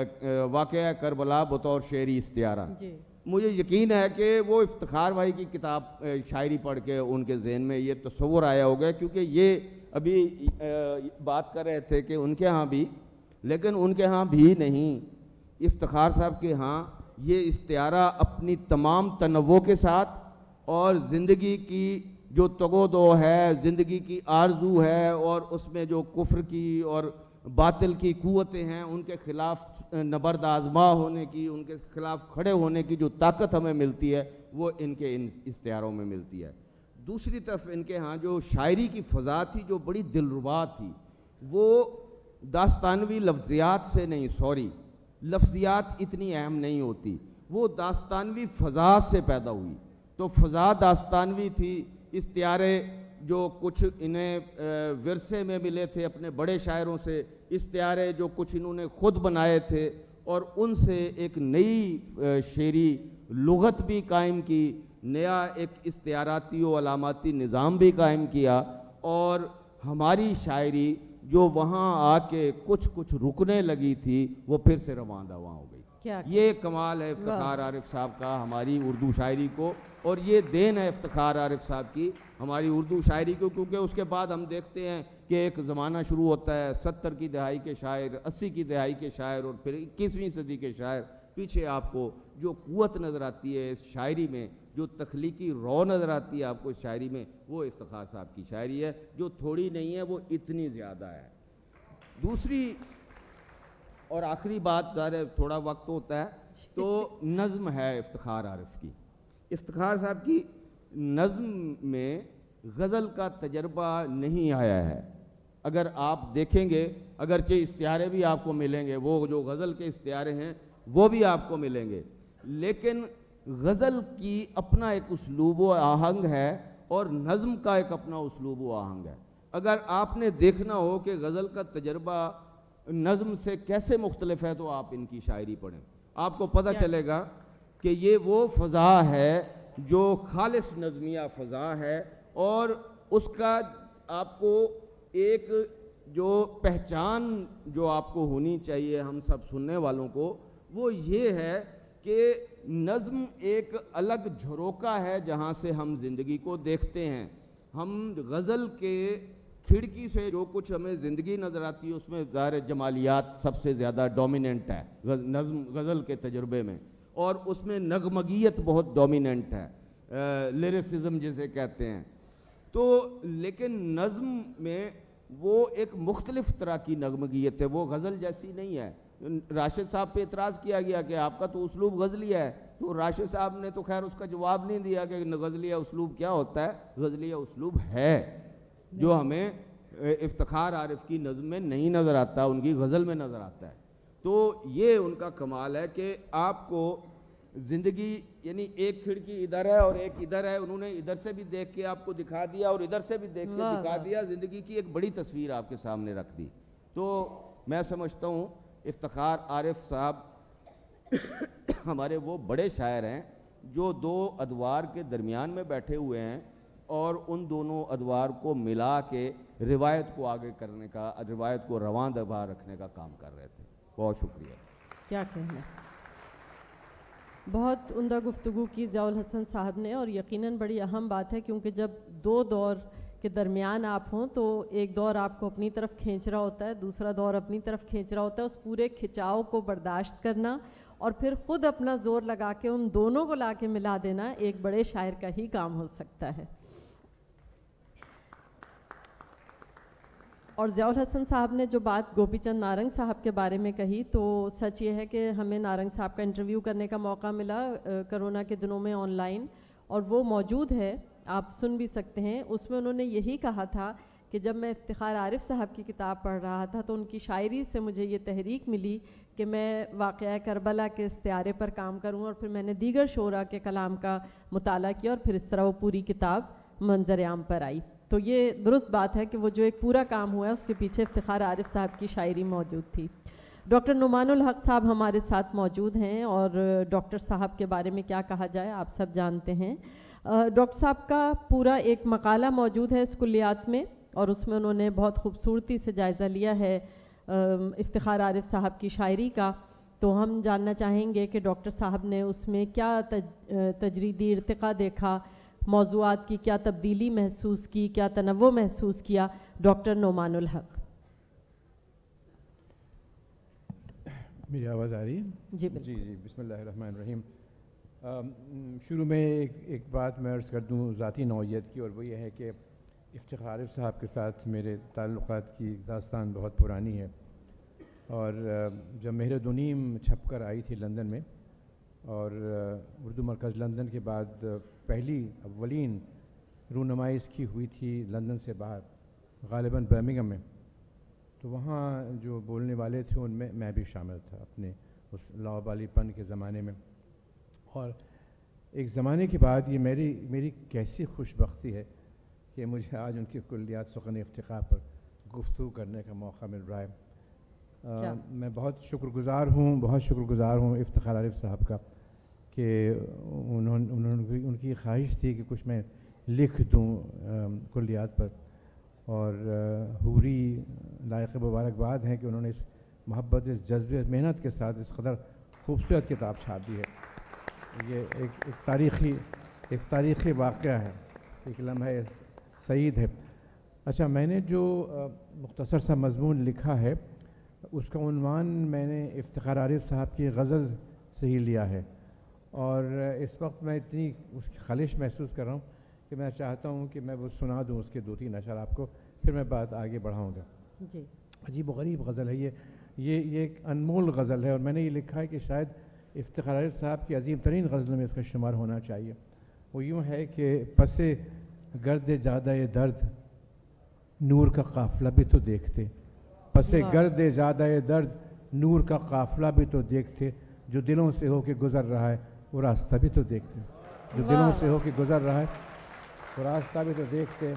واقعہ کربلا بطور شعری استعارہ۔ جی، مجھے یقین ہے کہ وہ افتخار بھائی کی کتاب شاعری پڑھ کے ان کے ذہن میں یہ تصور آیا ہوگا، کیونکہ یہ ابھی بات کر رہے تھے کہ ان کے ہاں بھی، لیکن ان کے ہاں بھی نہیں، افتخار صاحب کے ہاں یہ استعارہ اپنی تمام تنوع کے ساتھ اور زندگی کی جو تگ و دو ہے، زندگی کی آرزو ہے، اور اس میں جو کفر کی اور باطل کی قوتیں ہیں ان کے خلاف نبرد آزما ہونے کی، ان کے خلاف کھڑے ہونے کی جو طاقت ہمیں ملتی ہے وہ ان کے ان استعاروں میں ملتی ہے۔ دوسری طرف ان کے ہاں جو شاعری کی فضا تھی جو بڑی دلربا تھی، وہ داستانوی لفظیات سے نہیں، سوری لفظیات اتنی اہم نہیں ہوتی، وہ داستانوی فضا سے پیدا ہوئی، تو فضا داستانوی تھی۔ استعارے جو کچھ انہیں ورثے میں ملے تھے اپنے بڑے شاعروں سے، استعارے جو کچھ انہوں نے خود بنائے تھے، اور ان سے ایک نئی شعری لغت بھی قائم کی، نیا ایک استعاراتی و علاماتی نظام بھی قائم کیا، اور ہماری شاعری جو وہاں آ کے کچھ کچھ رکنے لگی تھی وہ پھر سے رواں دواں ہو گئی۔ یہ کمال ہے افتخار عارف صاحب کا ہماری اردو شاعری کو، اور یہ دین ہے افتخار عارف صاحب کی ہماری اردو شاعری کو، کیونکہ اس کے بعد ہم دیکھتے ہیں کہ ایک زمانہ شروع ہوتا ہے، ستر کی دہائی کے شاعر، اسی کی دہائی کے شاعر، اور پھر اکیسویں صدی کے شاعر۔ پیچھے آپ کو جو قوت نظر آتی ہے اس شاعری میں، جو تخلیقی رو نظر آتی ہے آپ کو اس شاعری میں، وہ افتخار صاحب کی شاعری ہے، جو تھوڑی نہیں ہے، وہ اتنی زیادہ ہے۔ دوسری اور آخری بات، ظاہر تھوڑا وقت ہوتا ہے، تو نظم ہے افتخار عارف کی۔ افتخار صاحب کی نظم میں غزل کا تجربہ نہیں آیا ہے۔ اگر آپ دیکھیں گے، اگرچہ استعارے بھی آپ کو ملیں گے، وہ جو غزل کے استعارے ہیں وہ بھی آپ کو ملیں گے، لیکن غزل کی اپنا ایک اسلوب و آہنگ ہے، اور نظم کا ایک اپنا اسلوب و آہنگ ہے۔ اگر آپ نے دیکھنا ہو کہ غزل کا تجربہ نظم سے کیسے مختلف ہے، تو آپ ان کی شاعری پڑھیں، آپ کو پتہ چلے گا کہ یہ وہ فضا ہے جو خالص نظمیہ فضا ہے، اور اس کا آپ کو ایک جو پہچان جو آپ کو ہونی چاہیے ہم سب سننے والوں کو، وہ یہ ہے کہ نظم ایک الگ جھروکا ہے جہاں سے ہم زندگی کو دیکھتے ہیں۔ ہم غزل کے کھڑکی سے جو کچھ ہمیں زندگی نظر آتی ہے اس میں ظاہر جمالیات سب سے زیادہ ڈومیننٹ ہے نظم غزل کے تجربے میں، اور اس میں نغمگیت بہت ڈومیننٹ ہے، لیریسزم جسے کہتے ہیں۔ تو لیکن نظم میں وہ ایک مختلف طرح کی نغمگیت ہے، وہ غزل جیسی نہیں ہے۔ راشد صاحب پہ اعتراض کیا گیا کہ آپ کا تو اسلوب غزلیہ ہے، تو راشد صاحب نے تو خیر اس کا جواب نہیں دیا کہ غزلیہ اسلوب کیا ہوتا ہے۔ غزلیہ اسلوب ہے جو ہمیں افتخار عارف کی نظم میں نہیں نظر آتا، ان کی غزل میں نظر آتا ہے۔ تو یہ ان کا کمال ہے کہ آپ کو زندگی، یعنی ایک کھڑکی ادھر ہے اور ایک ادھر ہے، انہوں نے ادھر سے بھی دیکھ کے آپ کو دکھا دیا اور ادھر سے بھی دیکھ کے دکھا دیا، زندگی کی ایک بڑی تصویر آپ کے سامنے رکھ دی۔ تو میں سمجھتا ہوں افتخار عارف صاحب ہمارے وہ بڑے شاعر ہیں جو دو ادوار کے درمیان میں بیٹھے ہوئے ہیں، اور ان دونوں ادوار کو ملا کے روایت کو آگے کرنے کا، روایت کو رواں دواں رکھنے کا کام کر رہے تھے۔ بہت شکریہ۔ کیا کہنا۔ بہت عمدہ گفتگو کی ضیاء الحسن صاحب نے، اور یقیناً بڑی اہم بات ہے، کیونکہ جب دو دور کے درمیان آپ ہوں تو ایک دور آپ کو اپنی طرف کھینچ رہا ہوتا ہے، دوسرا دور اپنی طرف کھینچ رہا ہوتا ہے، اس پورے کھچاؤ کو برداشت کرنا اور پھر خود اپنا زور لگا کے ان دونوں کو لا کے ملا دینا ایک بڑے شاعر کا ہی کام ہو سکتا ہے۔ اور ضیاء الحسن صاحب نے جو بات گوپی چند نارنگ صاحب کے بارے میں کہی، تو سچ یہ ہے کہ ہمیں نارنگ صاحب کا انٹرویو کرنے کا موقع ملا کرونا کے دنوں میں آن لائن، اور وہ موجود ہے، آپ سن بھی سکتے ہیں۔ اس میں انہوں نے یہی کہا تھا کہ جب میں افتخار عارف صاحب کی کتاب پڑھ رہا تھا تو ان کی شاعری سے مجھے یہ تحریک ملی کہ میں واقعہ کربلا کے استعارے پر کام کروں، اور پھر میں نے دیگر شعراء کے کلام کا مطالعہ کیا، اور پھر اس طرح وہ پوری کتاب منظر عام پر آئی۔ تو یہ درست بات ہے کہ وہ جو ایک پورا کام ہوا ہے اس کے پیچھے افتخار عارف صاحب کی شاعری موجود تھی۔ ڈاکٹر نعمان الحق صاحب ہمارے ساتھ موجود ہیں، اور ڈاکٹر صاحب کے بارے میں کیا کہا جائے آپ سب جانتے ہیں۔ ڈاکٹر صاحب کا پورا ایک مقالہ موجود ہے اس کلیات میں، اور اس میں انہوں نے بہت خوبصورتی سے جائزہ لیا ہے افتخار عارف صاحب کی شاعری کا۔ تو ہم جاننا چاہیں گے کہ ڈاکٹر صاحب نے اس میں کیا تجریدی ارتقاء دیکھا، موضوعات کی کیا تبدیلی محسوس کی، کیا تنوع محسوس کیا۔ ڈاکٹر نعمان الحق۔ میری آواز آ رہی ہے؟ جی بالکل۔ جی جی بسم اللہ الرحمن الرحیم۔ شروع میں ایک ایک بات میں عرض کر دوں ذاتی نوعیت کی، اور وہ یہ ہے کہ افتخار عارف صاحب کے ساتھ میرے تعلقات کی داستان بہت پرانی ہے، اور جب مہر دونیم چھپ کر آئی تھی لندن میں، اور اردو مرکز لندن کے بعد پہلی اولین رونمائی اس کی ہوئی تھی لندن سے باہر، غالباً برمنگھم میں، تو وہاں جو بولنے والے تھے ان میں میں بھی شامل تھا اپنے اس لاابالی پن کے زمانے میں۔ اور ایک زمانے کے بعد یہ میری میری کیسی خوش بختی ہے کہ مجھے آج ان کی کلیات سخن افتخار پر گفتگو کرنے کا موقع مل رہا ہے۔ میں بہت شکر گزار ہوں بہت شکر گزار ہوں افتخار عارف صاحب کا کہ انہوں نے ان کی خواہش تھی کہ کچھ میں لکھ دوں کلیات پر، اور حوری لائق مبارکباد ہیں کہ انہوں نے اس محبت، اس جذبے، محنت کے ساتھ اس قدر خوبصورت کتاب چھاپ دی ہے۔ یہ ایک ایک تاریخی ایک تاریخی واقعہ ہے، ایک لمحہ سعید ہے۔ اچھا، میں نے جو مختصر سا مضمون لکھا ہے اس کا عنوان میں نے افتخار عارف صاحب کی غزل سے ہی لیا ہے، اور اس وقت میں اتنی اس کی خلش محسوس کر رہا ہوں کہ میں چاہتا ہوں کہ میں وہ سنا دوں اس کے دو تین اشعار آپ کو، پھر میں بات آگے بڑھاؤں گا۔ جی، عجیب و غریب غزل ہے یہ یہ یہ ایک انمول غزل ہے، اور میں نے یہ لکھا ہے کہ شاید افتخار عارف صاحب کی عظیم ترین غزلوں میں اس کا شمار ہونا چاہیے۔ وہ یوں ہے کہ پس گرد زادہ درد نور کا قافلہ بھی تو دیکھتے، پس گرد زادہ درد نور کا قافلہ بھی تو دیکھتے، جو دلوں سے ہو کے گزر رہا ہے وہ راستہ بھی تو دیکھتے، جو دلوں سے ہو کے گزر رہا ہے وہ راستہ بھی تو دیکھتے۔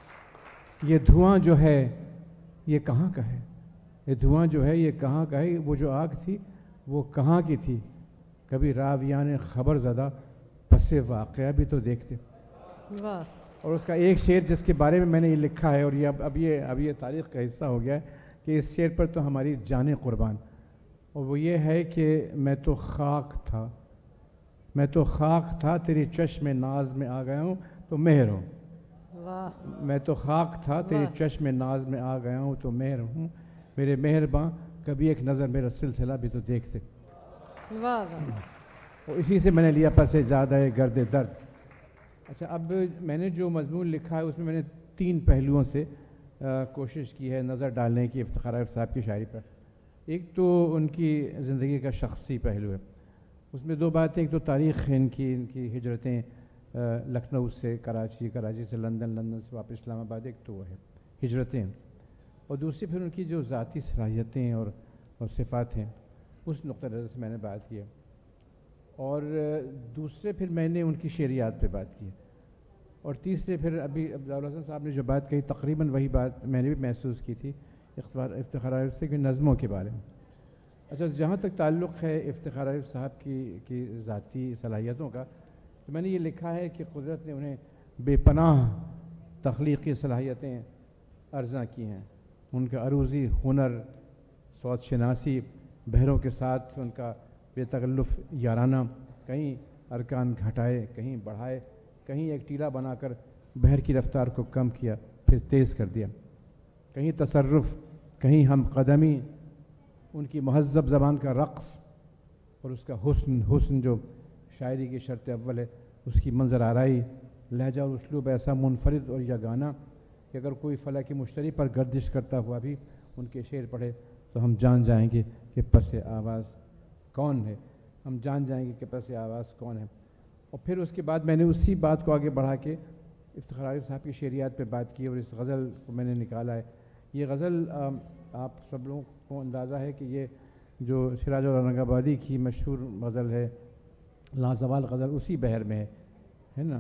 یہ دھواں جو ہے یہ کہاں کا ہے، یہ دھواں جو ہے یہ کہاں کا ہے، وہ جو آگ تھی وہ کہاں کی تھی، کبھی راویان خبر زدہ پس واقعہ بھی تو دیکھتے۔ واہ۔ اور اس کا ایک شعر جس کے بارے میں میں نے یہ لکھا ہے، اور یہ اب اب یہ اب یہ تاریخ کا حصہ ہو گیا ہے کہ اس شعر پر تو ہماری جانیں قربان، اور وہ یہ ہے کہ میں تو خاک تھا میں تو خاک تھا تیری چشم ناز میں آ گیا ہوں تو مہر ہوں۔ واہ۔ میں تو خاک تھا تیری چشم ناز میں آ گیا ہوں تو مہر ہوں، میرے مہرباں کبھی ایک نظر میرا سلسلہ بھی تو دیکھتے۔ واہ واہ۔ اور اسی سے میں نے لیا پس زیادہ گرد درد۔ اچھا، اب میں نے جو مضمون لکھا ہے اس میں میں نے تین پہلوؤں سے کوشش کی ہے نظر ڈالنے کی افتخار عارف صاحب کی شاعری پر۔ ایک تو ان کی زندگی کا شخصی پہلو ہے، اس میں دو باتیں، ایک تو تاریخ ہے ان کی ان کی ہجرتیں لکھنؤ سے کراچی، کراچی سے لندن، لندن سے واپس اسلام آباد، ایک تو وہ ہے ہجرتیں، اور دوسری پھر ان کی جو ذاتی صلاحیتیں اور اور صفات ہیں اس نقطہ نظر سے میں نے بات کی ہے، اور دوسرے پھر میں نے ان کی شعریات پہ بات کی ہے، اور تیسرے پھر ابھی ضیاء الحسن صاحب نے جو بات کہی تقریباً وہی بات میں نے بھی محسوس کی تھی افتخار عارف سے کہ نظموں کے بارے میں۔ اچھا، جہاں تک تعلق ہے افتخار عارف صاحب کی کی ذاتی صلاحیتوں کا، تو میں نے یہ لکھا ہے کہ قدرت نے انہیں بے پناہ تخلیقی صلاحیتیں عرضہ کی ہیں، ان کا عروضی ہنر، صوت شناسی، بہروں کے ساتھ ان کا بے تکلف یارانہ، کہیں ارکان گھٹائے کہیں بڑھائے، کہیں ایک ٹیلا بنا کر بحر کی رفتار کو کم کیا پھر تیز کر دیا، کہیں تصرف، کہیں ہم قدمی، ان کی مہذب زبان کا رقص اور اس کا حسن حسن جو شاعری کی شرط اول ہے، اس کی منظر آرائی، لہجہ اور اسلوب ایسا منفرد اور یگانہ کہ اگر کوئی فلک مشتری پر گردش کرتا ہوا بھی ان کے شعر پڑھے تو ہم جان جائیں گے کہ پس آواز کون ہے، ہم جان جائیں گے کہ پس آواز کون ہے۔ اور پھر اس کے بعد میں نے اسی بات کو آگے بڑھا کے افتخار عارف صاحب کی شعریات پہ بات کی اور اس غزل کو میں نے نکالا ہے۔ یہ غزل آپ سب لوگوں کو اندازہ ہے کہ یہ جو سراج اورنگ آبادی کی مشہور غزل ہے لازوال غزل، اسی بحر میں ہے ہے نا۔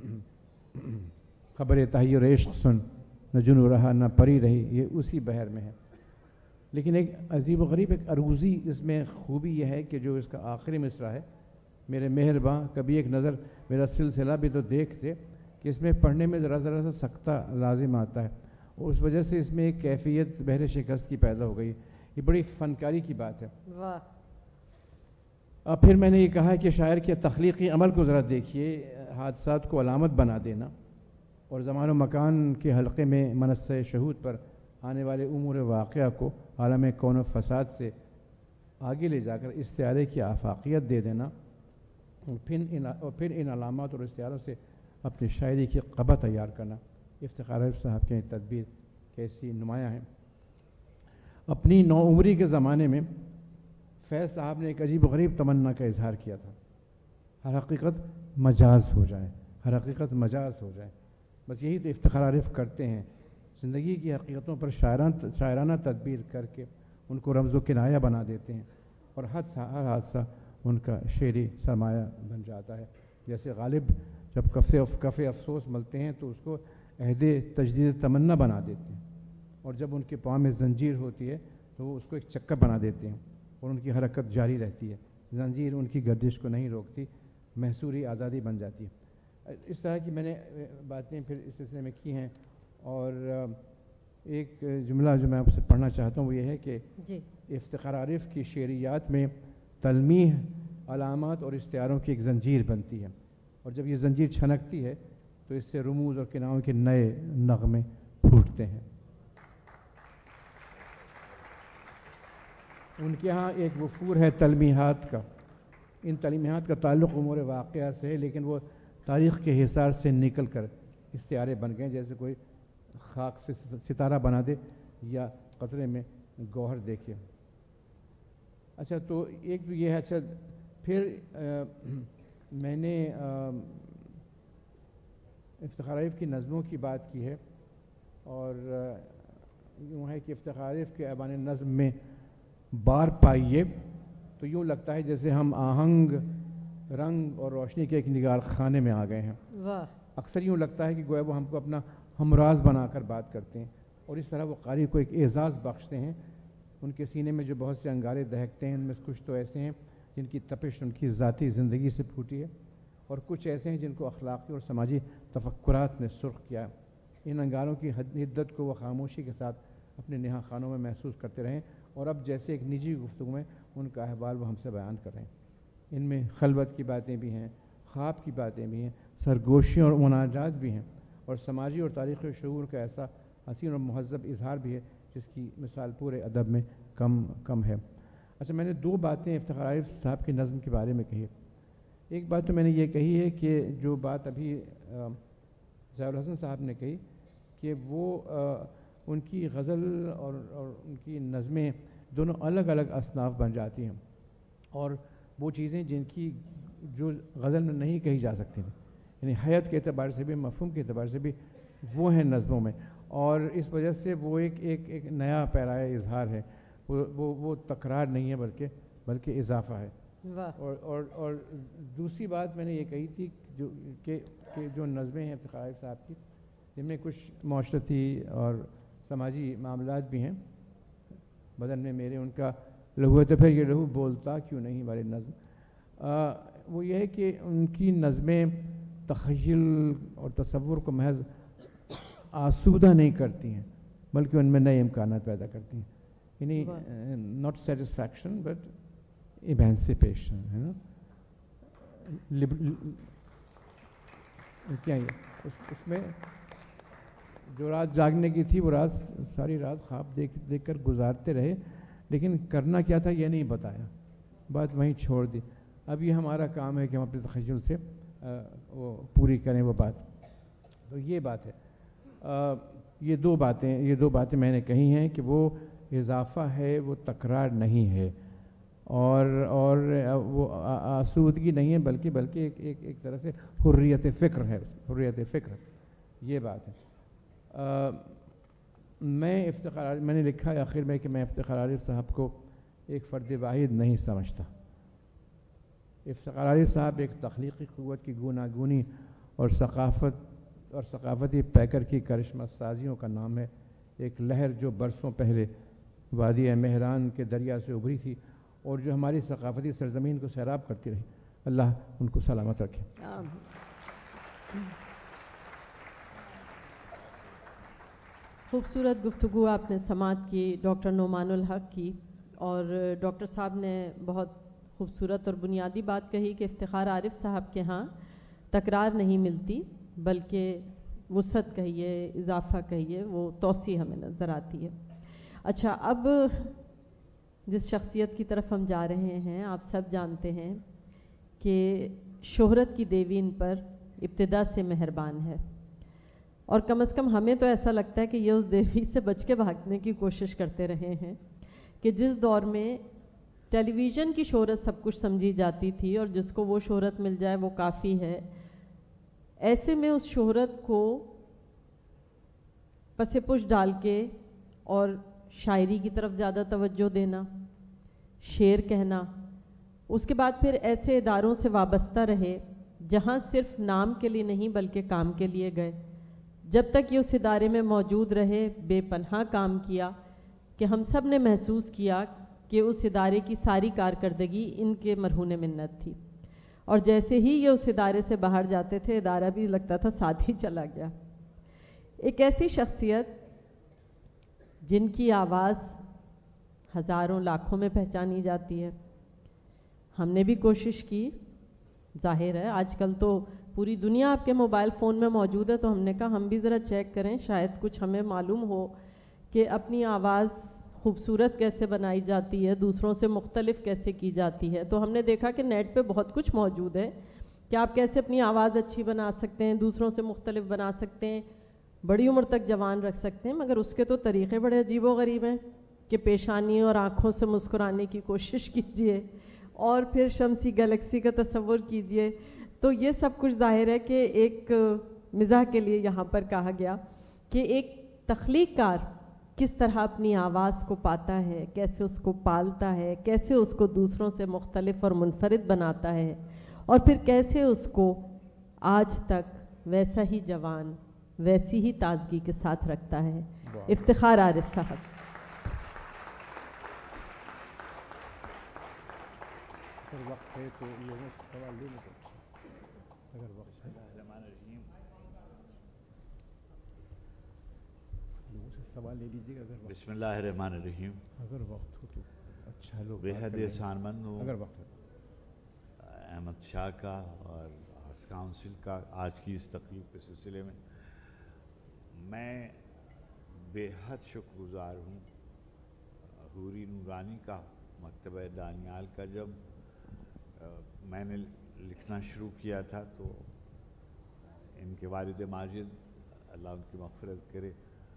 خبر تحیر عشق سن نہ جنو رہا نہ پری رہی، یہ اسی بحر میں ہے۔ لیکن ایک عجیب و غریب ایک عروضی اس میں خوبی یہ ہے کہ جو اس کا آخری مصرع ہے، میرے مہرباں کبھی ایک نظر میرا سلسلہ بھی تو دیکھتے، کہ اس میں پڑھنے میں ذرا ذرا سا سکتہ لازم آتا ہے اور اس وجہ سے اس میں ایک کیفیت بحر شکست کی پیدا ہو گئی۔ یہ بڑی فنکاری کی بات ہے۔ واہ۔ اب پھر میں نے یہ کہا کہ شاعر کے تخلیقی عمل کو ذرا دیکھیے، حادثات کو علامت بنا دینا اور زمان و مکان کے حلقے میں منصہ شہود پر آنے والے امور واقعہ کو عالم کون و فساد سے آگے لے جا کر استعارے کی آفاقیت دے دینا اور پھر ان اور پھر ان علامات اور استعاروں سے اپنی شاعری کی قبہ تیار کرنا، افتخار عارف صاحب کے تدبیر کیسی نمایاں ہیں۔ اپنی نوعمری کے زمانے میں فیض صاحب نے ایک عجیب و غریب تمنا کا اظہار کیا تھا، ہر حقیقت مجاز ہو جائے، ہر حقیقت مجاز ہو جائے۔ بس یہی تو افتخار عارف کرتے ہیں، زندگی کی حقیقتوں پر شاعرانہ شاعرانہ تدبیر کر کے ان کو رمز و کنایہ بنا دیتے ہیں اور حادثہ ہر حادثہ ان کا شعری سرمایہ بن جاتا ہے۔ جیسے غالب جب کفے کفے افسوس ملتے ہیں تو اس کو عہد تجدید تمنا بنا دیتے ہیں، اور جب ان کے پاؤں میں زنجیر ہوتی ہے تو وہ اس کو ایک چکر بنا دیتے ہیں اور ان کی حرکت جاری رہتی ہے، زنجیر ان کی گردش کو نہیں روکتی، محصوری آزادی بن جاتی ہے۔ اس طرح کی میں نے باتیں پھر اس سلسلے میں کی ہیں، اور ایک جملہ جو میں آپ سے پڑھنا چاہتا ہوں وہ یہ ہے کہ جی افتخار عارف کی شعریات میں تلمیح، علامات اور استعاروں کی ایک زنجیر بنتی ہے، اور جب یہ زنجیر چھنکتی ہے تو اس سے رموز اور کنایوں کے نئے نغمے پھوٹتے ہیں۔ ان کے ہاں ایک وفور ہے تلمیحات کا، ان تلمیحات کا تعلق امور واقعہ سے ہے، لیکن وہ تاریخ کے حصار سے نکل کر استعارے بن گئے، جیسے کوئی خاک سے ستارہ بنا دے یا قطرے میں گوہر دیکھے۔ اچھا تو ایک تو یہ ہے۔ اچھا پھر میں نے افتخار عارف کی نظموں کی بات کی ہے، اور یوں ہے کہ افتخار عارف کے ایوان نظم میں بار پائیے تو یوں لگتا ہے جیسے ہم آہنگ، رنگ اور روشنی کے ایک نگار خانے میں آ گئے ہیں۔ واہ۔ اکثر یوں لگتا ہے کہ گویا وہ ہم کو اپنا ہمراز بنا کر بات کرتے ہیں، اور اس طرح وہ قاری کو ایک اعزاز بخشتے ہیں۔ ان کے سینے میں جو بہت سے انگارے دہکتے ہیں، ان میں کچھ تو ایسے ہیں جن کی تپش ان کی ذاتی زندگی سے پھوٹی ہے، اور کچھ ایسے ہیں جن کو اخلاقی اور سماجی تفکرات نے سرخ کیا ہے۔ ان انگاروں کی حدت کو وہ خاموشی کے ساتھ اپنے نہا خانوں میں محسوس کرتے رہیں، اور اب جیسے ایک نجی گفتگو میں ان کا احوال وہ ہم سے بیان کر رہے ہیں۔ ان میں خلوت کی باتیں بھی ہیں، خواب کی باتیں بھی ہیں، سرگوشیاں اور مناجات بھی ہیں، اور سماجی اور تاریخی شعور کا ایسا حسین اور مہذب اظہار بھی ہے جس کی مثال پورے ادب میں کم کم ہے۔ اچھا میں نے دو باتیں افتخار عارف صاحب کی نظم کے بارے میں کہی۔ ایک بات تو میں نے یہ کہی ہے کہ جو بات ابھی ضیاء الحسن صاحب نے کہی کہ وہ ان کی غزل اور اور ان کی نظمیں دونوں الگ الگ اصناف بن جاتی ہیں، اور وہ چیزیں جن کی جو غزل میں نہیں کہی جا سکتی ہیں، یعنی حیت کے اعتبار سے بھی، مفہوم کے اعتبار سے بھی وہ ہیں نظموں میں، اور اس وجہ سے وہ ایک ایک ایک نیا پیرائے اظہار ہے، وہ وہ وہ تکرار نہیں ہے بلکہ بلکہ اضافہ ہے۔ واہ۔ اور اور اور دوسری بات میں نے یہ کہی تھی جو کہ کہ جو نظمیں ہیں افتخار عارف صاحب کی، جن میں کچھ معاشرتی اور سماجی معاملات بھی ہیں۔ بدن میں میرے ان کا لہو ہے تو پھر یہ لہو بولتا کیوں نہیں والی نظم، وہ یہ ہے کہ ان کی نظمیں تخیل اور تصور کو محض آسودہ نہیں کرتی ہیں بلکہ ان میں نئے امکانات پیدا کرتی ہیں، یعنی ناٹ سیٹسفیکشن بٹ ایمانسیپیشن، ہے نا۔ کیا یہ اس, اس میں جو رات جاگنے کی تھی وہ رات ساری رات خواب دیکھ دیکھ کر گزارتے رہے، لیکن کرنا کیا تھا یہ نہیں بتایا، بات وہیں چھوڑ دی. اب یہ ہمارا کام ہے کہ ہم اپنے تخیل سے وہ پوری کریں وہ بات. تو یہ بات ہے. آ, یہ دو باتیں یہ دو باتیں میں نے کہی ہیں کہ وہ اضافہ ہے، وہ تکرار نہیں ہے، اور اور وہ آسودگی نہیں ہے، بلکہ بلکہ ایک ایک ایک طرح سے حریت فکر ہے، حریت فکر یہ بات ہے. آ, میں افتخار میں نے لکھا ہے آخر میں کہ میں افتخار عارف صاحب کو ایک فرد واحد نہیں سمجھتا. افتخار عارف صاحب ایک تخلیقی قوت کی گوناگونی اور ثقافت اور ثقافتی پیکر کی کرشمہ سازیوں کا نام ہے. ایک لہر جو برسوں پہلے وادی مہران کے دریا سے ابھری تھی اور جو ہماری ثقافتی سرزمین کو سیراب کرتی رہی. اللہ ان کو سلامت رکھے. خوبصورت گفتگو آپ نے سماعت کی ڈاکٹر نعمان الحق کی، اور ڈاکٹر صاحب نے بہت خوبصورت اور بنیادی بات کہی کہ افتخار عارف صاحب کے ہاں تکرار نہیں ملتی، بلکہ وسعت کہیے، اضافہ کہیے، وہ توسیع ہمیں نظر آتی ہے. اچھا، اب جس شخصیت کی طرف ہم جا رہے ہیں، آپ سب جانتے ہیں کہ شہرت کی دیوی ان پر ابتدا سے مہربان ہے، اور کم از کم ہمیں تو ایسا لگتا ہے کہ یہ اس دیوی سے بچ کے بھاگنے کی کوشش کرتے رہے ہیں کہ جس دور میں ٹیلی ویژن کی شہرت سب کچھ سمجھی جاتی تھی اور جس کو وہ شہرت مل جائے وہ کافی ہے، ایسے میں اس شہرت کو پس پش ڈال کے اور شاعری کی طرف زیادہ توجہ دینا، شعر کہنا، اس کے بعد پھر ایسے اداروں سے وابستہ رہے جہاں صرف نام کے لیے نہیں بلکہ کام کے لیے گئے. جب تک یہ اس ادارے میں موجود رہے بے پناہ کام کیا کہ ہم سب نے محسوس کیا کہ اس ادارے کی ساری کارکردگی ان کے مرہون منت تھی، اور جیسے ہی یہ اس ادارے سے باہر جاتے تھے ادارہ بھی لگتا تھا ساتھ ہی چلا گیا. ایک ایسی شخصیت جن کی آواز ہزاروں لاکھوں میں پہچانی جاتی ہے. ہم نے بھی کوشش کی، ظاہر ہے آج کل تو پوری دنیا آپ کے موبائل فون میں موجود ہے، تو ہم نے کہا ہم بھی ذرا چیک کریں، شاید کچھ ہمیں معلوم ہو کہ اپنی آواز خوبصورت کیسے بنائی جاتی ہے، دوسروں سے مختلف کیسے کی جاتی ہے. تو ہم نے دیکھا کہ نیٹ پہ بہت کچھ موجود ہے کہ آپ کیسے اپنی آواز اچھی بنا سکتے ہیں، دوسروں سے مختلف بنا سکتے ہیں، بڑی عمر تک جوان رکھ سکتے ہیں. مگر اس کے تو طریقے بڑے عجیب و غریب ہیں کہ پیشانی اور آنکھوں سے مسکرانے کی کوشش کیجئے اور پھر شمسی گلیکسی کا تصور کیجئے. تو یہ سب کچھ ظاہر ہے کہ ایک مزاح کے لیے یہاں پر کہا گیا کہ ایک تخلیق کار کس طرح اپنی آواز کو پاتا ہے، کیسے اس کو پالتا ہے، کیسے اس کو دوسروں سے مختلف اور منفرد بناتا ہے، اور پھر کیسے اس کو آج تک ویسا ہی جوان، ویسی ہی تازگی کے ساتھ رکھتا ہے. افتخار عارف صاحب. اگر وقت ہے تو لوگوں سے سوال لے لیں. اگر وقت ہے لوگوں سے سوال لے لیجیے گا. اگر بسم اللہ الرحمن الرحیم. اگر وقت ہو تو اچھا لوگ بےحد احسان مند ہوں اگر وقت ہو احمد شاہ کا اور آرٹس کاؤنسل کا آج کی اس تقریب کے سلسلے میں. میں بے حد شکر گزار ہوں حوری نورانی کا، مکتبہ دانیال کا. جب میں نے لکھنا شروع کیا تھا تو ان کے والد ماجد، اللہ ان کی مغفرت کرے،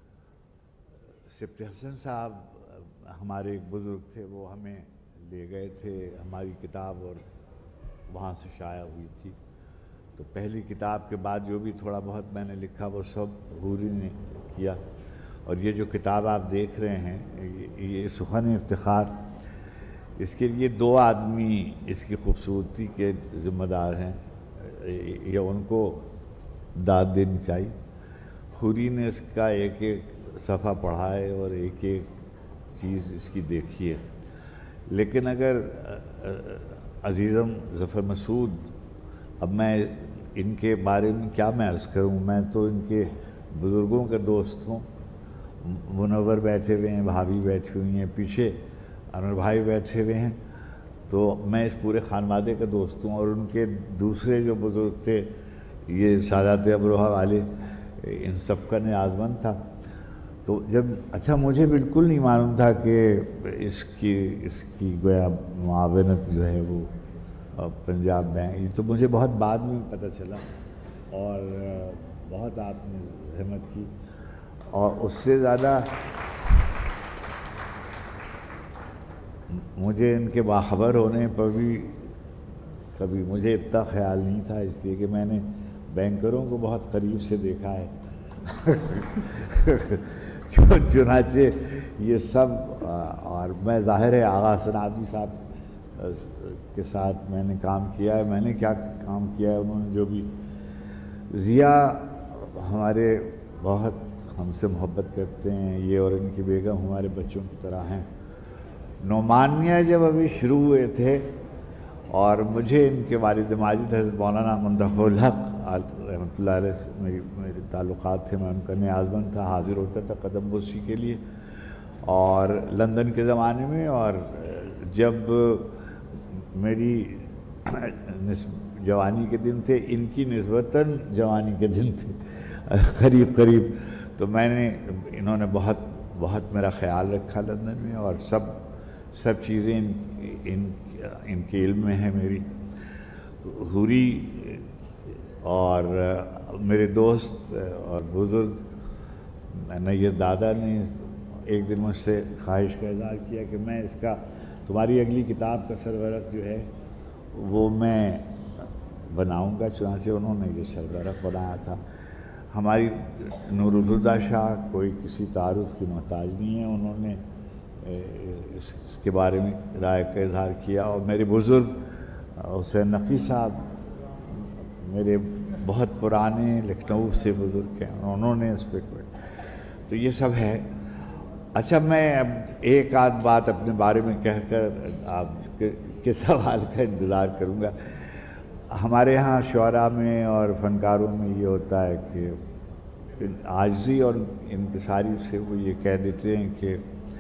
سبت حسن صاحب ہمارے ایک بزرگ تھے، وہ ہمیں لے گئے تھے، ہماری کتاب اور وہاں سے شائع ہوئی تھی. تو پہلی کتاب کے بعد جو بھی تھوڑا بہت میں نے لکھا وہ سب حوری نے کیا. اور یہ جو کتاب آپ دیکھ رہے ہیں یہ سخن افتخار، اس کے لیے دو آدمی اس کی خوبصورتی کے ذمہ دار ہیں، یہ ان کو داد دینی چاہیے. حوری نے اس کا ایک ایک صفحہ پڑھا ہے اور ایک ایک چیز اس کی دیکھی ہے. لیکن اگر عزیزم ظفر مسعود، اب میں ان کے بارے میں کیا میں عرض کروں، میں تو ان کے بزرگوں کا دوست ہوں. منور بیٹھے ہوئے ہیں، بھابھی بیٹھی ہوئی ہیں، پیچھے انور بھائی بیٹھے ہوئے ہیں. تو میں اس پورے خانوادے کا دوست ہوں، اور ان کے دوسرے جو بزرگ تھے یہ سادات ابروہا والے، ان سب کا نیازمند تھا۔ تو جب اچھا مجھے بالکل نہیں معلوم تھا کہ اس کی اس کی گویا معاونت جو ہے وہ پنجاب بینک، یہ تو مجھے بہت بعد میں پتہ چلا، اور بہت آپ نے زحمت کی، اور اس سے زیادہ مجھے ان کے باخبر ہونے پر بھی کبھی مجھے اتنا خیال نہیں تھا، اس لیے کہ میں نے بینکروں کو بہت قریب سے دیکھا ہے چنانچہ یہ سب، اور میں ظاہر ہے آغا صنعتی صاحب کے ساتھ میں نے کام کیا ہے، میں نے کیا کام کیا ہے، انہوں نے جو بھی، ضیاء ہمارے بہت ہم سے محبت کرتے ہیں، یہ اور ان کی بیگم ہمارے بچوں کی طرح ہیں۔ نعمانیہ جب ابھی شروع ہوئے تھے اور مجھے ان کے والد ماجد حضرت مولانا منتخب الحق رحمۃ اللہ علیہ سے میری میرے تعلقات تھے، میں ان کا نیازمند تھا، حاضر ہوتا تھا قدم بوسی کے لیے، اور لندن کے زمانے میں، اور جب میری جوانی کے دن تھے، ان کی نسبتاً جوانی کے دن تھے قریب قریب، تو میں نے انہوں نے بہت بہت میرا خیال رکھا لندن میں، اور سب سب چیزیں ان ان ان کے علم میں ہیں میری۔ حوری اور میرے دوست اور بزرگ نیر دادا نے ایک دن مجھ سے خواہش کا اظہار کیا کہ میں اس کا تمہاری اگلی کتاب کا سرورق جو ہے وہ میں بناؤں گا، چنانچہ انہوں نے یہ سرورق بنایا تھا۔ ہماری نور الہدیٰ شاہ کوئی کسی تعارف کی محتاج نہیں ہے، انہوں نے اس اس کے بارے میں رائے کا اظہار کیا، اور میرے بزرگ حسین نقی صاحب میرے بہت پرانے لکھنؤ سے بزرگ ہیں، انہوں نے اس پہ کوئی، تو یہ سب ہے۔ اچھا میں اب ایک آدھ بات اپنے بارے میں کہہ کر آپ کے سوال کا انتظار کروں گا۔ ہمارے ہاں شعراء میں اور فنکاروں میں یہ ہوتا ہے کہ عاجزی اور انکساری سے وہ یہ کہہ دیتے ہیں کہ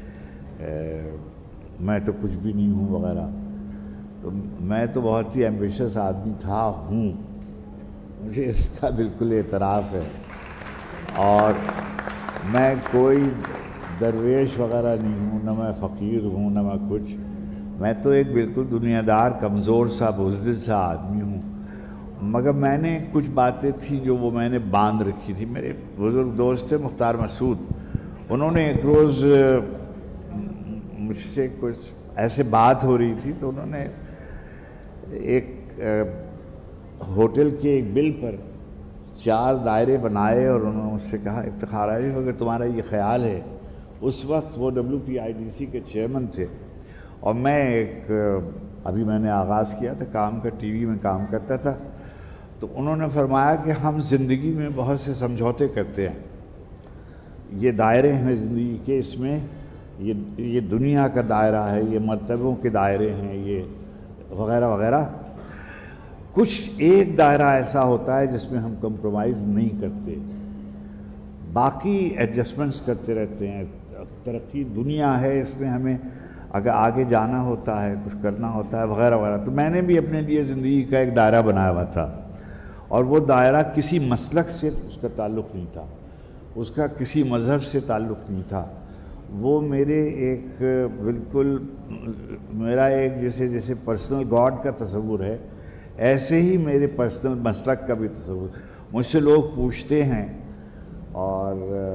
میں تو کچھ بھی نہیں ہوں وغیرہ، تو میں تو بہت ہی ایمبیشس آدمی تھا ہوں، مجھے اس کا بالکل اعتراف ہے، اور میں کوئی درویش وغیرہ نہیں ہوں، نہ میں فقیر ہوں نہ میں کچھ، میں تو ایک بالکل دنیا دار کمزور سا بزدل سا آدمی ہوں، مگر میں نے کچھ باتیں تھیں جو وہ میں نے باندھ رکھی تھی۔ میرے بزرگ دوست تھے مختار مسعود، انہوں نے ایک روز مجھ سے کچھ ایسے بات ہو رہی تھی، تو انہوں نے ایک ہوٹل کے ایک بل پر چار دائرے بنائے، اور انہوں نے مجھ سے کہا افتخار علی اگر تمہارا یہ خیال ہے، اس وقت وہ W P I D C کے چیئرمین تھے، اور میں ایک ابھی میں نے آغاز کیا تھا کام کا، ٹی وی میں کام کرتا تھا، تو انہوں نے فرمایا کہ ہم زندگی میں بہت سے سمجھوتے کرتے ہیں، یہ دائرے ہیں زندگی کے، اس میں یہ یہ دنیا کا دائرہ ہے، یہ مرتبوں کے دائرے ہیں، یہ وغیرہ وغیرہ، کچھ ایک دائرہ ایسا ہوتا ہے جس میں ہم کمپرومائز نہیں کرتے، باقی ایڈجسٹمنٹس کرتے رہتے ہیں، ترقی دنیا ہے، اس میں ہمیں اگر آگے جانا ہوتا ہے، کچھ کرنا ہوتا ہے وغیرہ وغیرہ۔ تو میں نے بھی اپنے لیے زندگی کا ایک دائرہ بنایا ہوا تھا، اور وہ دائرہ کسی مسلک سے اس کا تعلق نہیں تھا، اس کا کسی مذہب سے تعلق نہیں تھا، وہ میرے ایک بالکل میرا ایک جیسے جیسے پرسنل گاڈ کا تصور ہے، ایسے ہی میرے پرسنل مسلک کا بھی تصور۔ مجھ سے لوگ پوچھتے ہیں، اور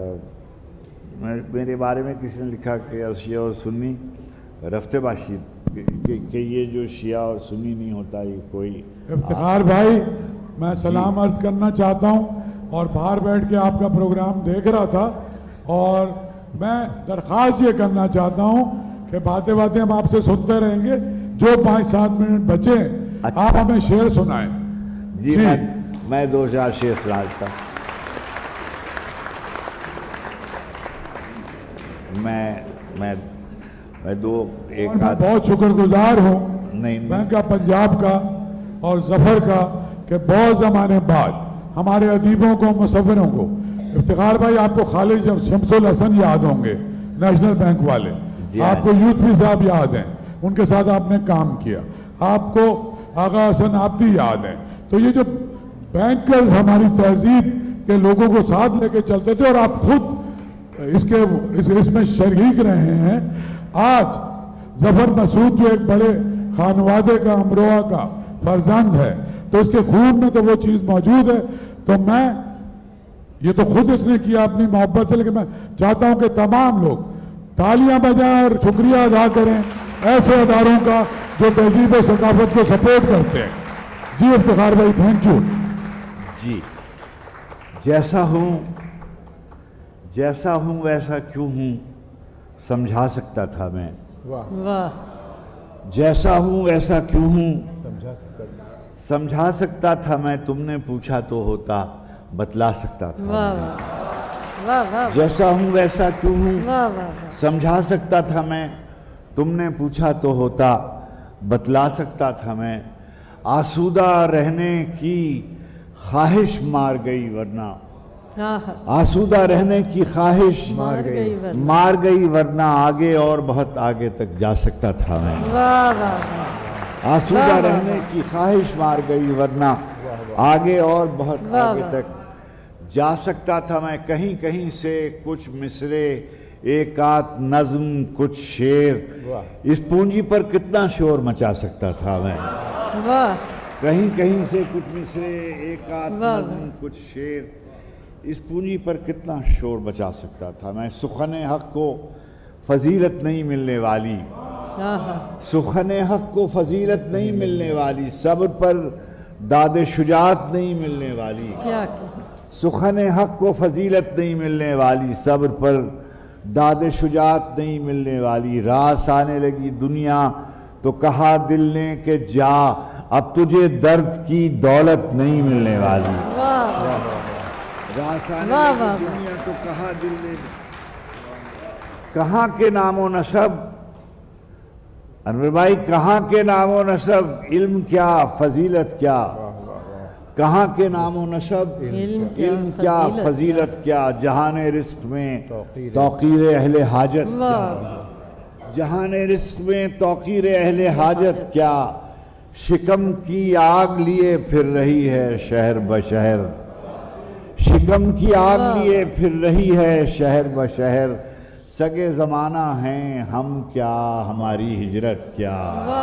میرے بارے میں کسی نے لکھا کہ شیعہ اور سنی رفتے باشید، کہ یہ جو شیعہ اور سنی نہیں ہوتا، یہ کوئی۔ افتخار بھائی میں سلام عرض کرنا چاہتا ہوں، اور باہر بیٹھ کے آپ کا پروگرام دیکھ رہا تھا، اور میں درخواست یہ کرنا چاہتا ہوں کہ باتیں باتیں ہم آپ سے سنتے رہیں گے، جو پانچ سات منٹ بچے آپ ہمیں شعر سنائیں۔ جی میں میں دو چار شعر سناتا ہوں۔ میں میں میں دو ایک اور میں بہت شکر گزار ہوں بینک آف پنجاب کا اور ظفر کا کہ بہت زمانے بعد ہمارے ادیبوں کو، مصوروں کو، افتخار بھائی آپ کو خالد شمس الحسن یاد ہوں گے، نیشنل بینک والے، آپ کو یوسفی صاحب یاد ہیں، ان کے ساتھ آپ نے کام کیا. آپ کو آغا حسن عابدی یاد ہے. تو یہ جو بینکرز ہماری تہذیب کے لوگوں کو ساتھ لے کے چلتے تھے اور آپ خود اس کے اس, اس میں شریک رہے ہیں. آج ظفر مسعود جو ایک بڑے خانوادے کا امروہہ کا فرزند ہے تو اس کے خون میں تو وہ چیز موجود ہے. تو میں یہ تو خود اس نے کیا اپنی محبت سے, لیکن میں چاہتا ہوں کہ تمام لوگ تالیاں بجائیں اور شکریہ ادا کریں ایسے اداروں کا جو تہذیب و ثقافت کو سپورٹ کرتے ہیں. جی افتخار بھائی, تھینک یو. جی, جیسا ہوں جیسا ہوں ویسا کیوں ہوں سمجھا سکتا تھا میں. واہ. جیسا ہوں ویسا کیوں ہوں سمجھا سکتا تھا سمجھا سکتا تھا میں. تم نے پوچھا تو ہوتا بتلا سکتا تھا. واہ واہ واہ. جیسا ہوں ویسا کیوں ہوں واہ واہ. سمجھا سکتا تھا میں. تم نے پوچھا تو ہوتا بتلا سکتا تھا میں. آسودہ رہنے کی خواہش مار گئی ورنہ آسودہ رہنے کی خواہش مار گئی ورنہ مار گئی ورنہ آگے اور بہت آگے تک جا سکتا تھا میں. واہ واہ. آسودہ رہنے کی خواہش مار گئی ورنہ آگے اور بہت آگے تک جا سکتا تھا میں. کہیں کہیں سے کچھ مصرے, ایک آدھ نظم, کچھ شعر, اس پونجی پر کتنا شور مچا سکتا تھا میں. واہ. کہیں کہیں سے کچھ مصرے, ایک آدھ نظم, کچھ شعر, اس پونجی پر کتنا شور مچا سکتا تھا میں. سخن حق کو فضیلت نہیں ملنے والی, سخن حق کو فضیلت نہیں ملنے والی, صبر پر داد شجاعت نہیں ملنے والی. سخن حق کو فضیلت نہیں ملنے والی, صبر پر داد شجاعت نہیں ملنے والی. راس آنے لگی دنیا تو کہا دل نے کہ جا, اب تجھے درد کی دولت نہیں ملنے والی. راس آنے لگی دنیا تو کہا دل نے, کہاں کے نام و نسب انور بھائی, کہاں کے نام و نسب, علم کیا فضیلت کیا, کہاں کے نام و نسب, علم کیا فضیلت کیا. جہان رزق میں توقیر اہل حاجت کیا, جہان رزق میں توقیر اہل حاجت کیا. شکم کی آگ لیے پھر رہی ہے شہر بشہر, شکم کی آگ لیے پھر رہی ہے شہر بشہر. سگے زمانہ ہیں ہم کیا, ہماری ہجرت کیا.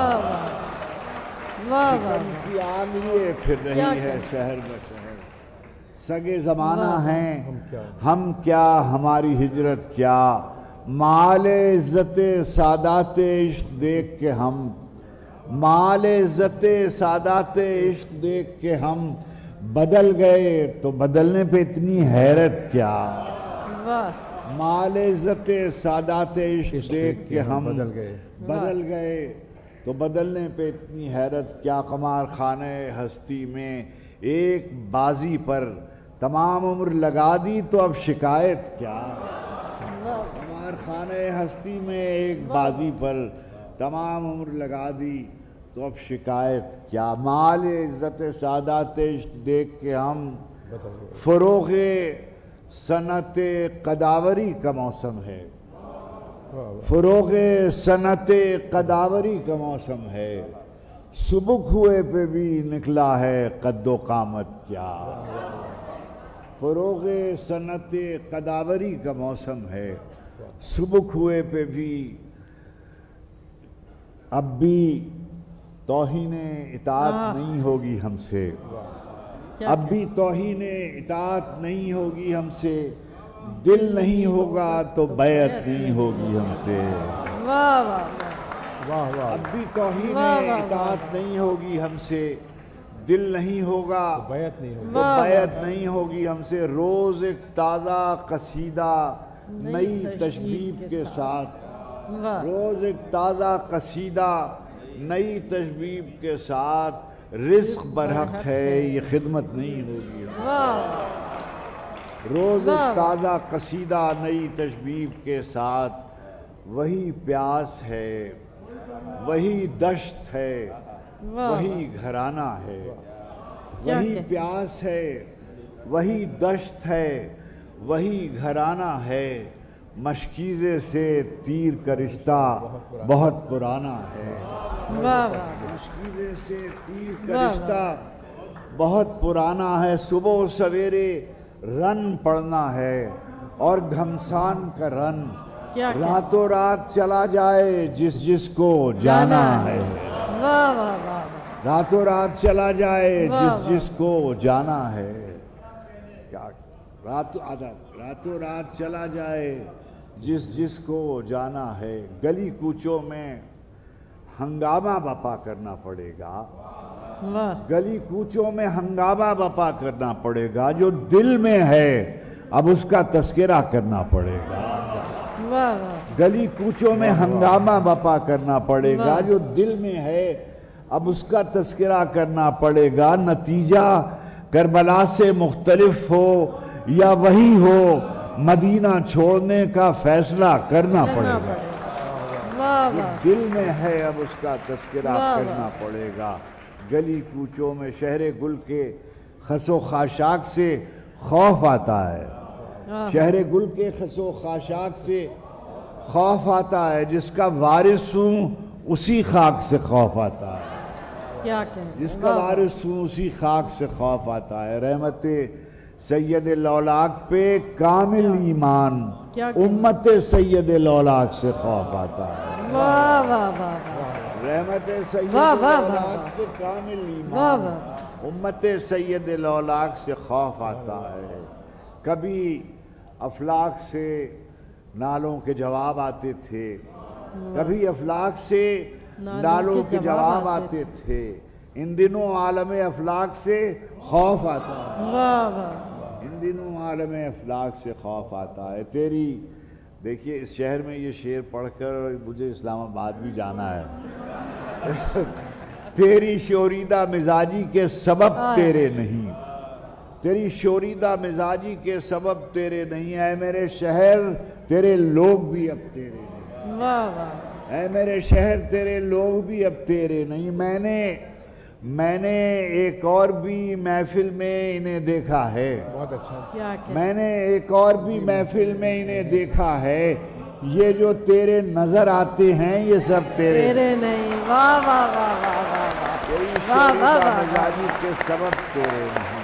شکم کی آگ لیے پھر رہی ہے شہر بشہر. سگے زمانہ ہیں ہم کیا, ہماری ہجرت کیا. مال عزت سادات عشق دیکھ کے ہم, مال عزت سادات عشق دیکھ کے ہم بدل گئے تو بدلنے پہ اتنی حیرت کیا. مال عزت سادات عشق دیکھ کے ہم بدل گئے تو بدلنے پہ اتنی حیرت کیا. قمار خانہ ہستی میں ایک بازی پر تمام عمر لگا دی تو اب شکایت کیا. قمار خانہ ہستی میں ایک بازی پر تمام عمر لگا دی تو اب شکایت کیا. مال عزت سادات عشق دیکھ کے ہم, فروغ صنعت قداوری کا موسم ہے, فروغ صنعت قداوری کا موسم ہے. سبک ہوئے پہ بھی نکلا ہے قد و قامت کیا. فروغ صنعت قداوری کا موسم ہے, سبک ہوئے پہ بھی اب بھی توہین اطاعت نہیں ہوگی ہم سے, اب بھی توہین اطاعت نہیں ہوگی ہم سے. دل نہیں ہوگا تو بیعت نہیں ہوگی ہم سے. اب بھی توہین اطاعت نہیں ہوگی ہم سے, دل نہیں ہوگا تو بیعت نہیں ہوگی ہم سے. روز ایک تازہ قصیدہ نئی تشبیب کے ساتھ, روز ایک تازہ قصیدہ نئی تشبیب کے ساتھ. رزق برحق ہے یہ خدمت نہیں ہوگی. روز ایک تازہ قصیدہ نئی تشبیب کے ساتھ. وہی پیاس ہے, وہی دشت ہے, وہی گھرانہ ہے. وہی پیاس ہے, وہی دشت ہے, وہی گھرانہ ہے. مشکیزے سے تیر کا رشتہ بہت پرانا ہے، مشکیزے سے تیر کا رشتہ بہت پرانا ہے، صبح و سویرے رن پڑنا ہے اور گھمسان کا رن راتوں رات چلا جائے جس جس کو جانا ہے، راتوں رات چلا جائے جس جس کو جانا ہے، کیا راتوں راتوں رات چلا جائے جس جس کو جانا ہے، گلی کوچوں میں ہنگامہ بپا کرنا پڑے گا، گلی کوچوں میں ہنگامہ بپا کرنا پڑے گا، جو دل میں ہے اب اس کا تذکرہ کرنا پڑے گا، گلی کوچوں میں ہنگامہ بپا کرنا پڑے گا، جو دل میں ہے اب اس کا تذکرہ کرنا پڑے گا، نتیجہ کربلا سے مختلف ہو یا وہی ہو، مدینہ چھوڑنے کا فیصلہ کرنا پڑے گا، دل میں ہے اب اس کا تذکرہ کرنا پڑے گا، گلی کوچوں میں شہر گل کے خس و خاشاک سے خوف آتا ہے، شہر گل کے خس و خاشاک سے خوف آتا ہے، جس کا وارث ہوں اسی خاک سے خوف آتا ہے، جس کا وارث ہوں اسی خاک سے خوف آتا ہے، رحمت سید الاولاق پہ کامل ایمان، امت سید الاولاق سے خوف آتا ہے، رحمت سید الاولاق پہ کامل ایمان، امت سید الاولاق سے خوف آتا ہے، کبھی افلاک سے نالوں کے جواب آتے تھے، کبھی افلاک سے نالوں کے جواب آتے تھے، ان دنوں عالم افلاک سے خوف آتا ہے، ان دنوں عالم افلاک سے خوف آتا ہے، تیری دیکھیے اس شہر میں یہ شعر پڑھ کر مجھے اسلام آباد بھی جانا ہے، تیری شوریدہ مزاجی کے سبب تیرے نہیں، تیری شوریدہ مزاجی کے سبب تیرے نہیں، اے میرے شہر تیرے لوگ بھی اب تیرے نہیں، اے میرے شہر تیرے لوگ بھی اب تیرے نہیں، میں نے میں نے ایک اور بھی محفل میں انہیں دیکھا ہے، میں نے ایک اور بھی محفل میں انہیں دیکھا ہے، یہ جو تیرے نظر آتے ہیں یہ سب تیرے نہیں، واہ واہ واہ واہ واہ، تیری شوریدہ مزاجی کے سبب تیرے نہیں،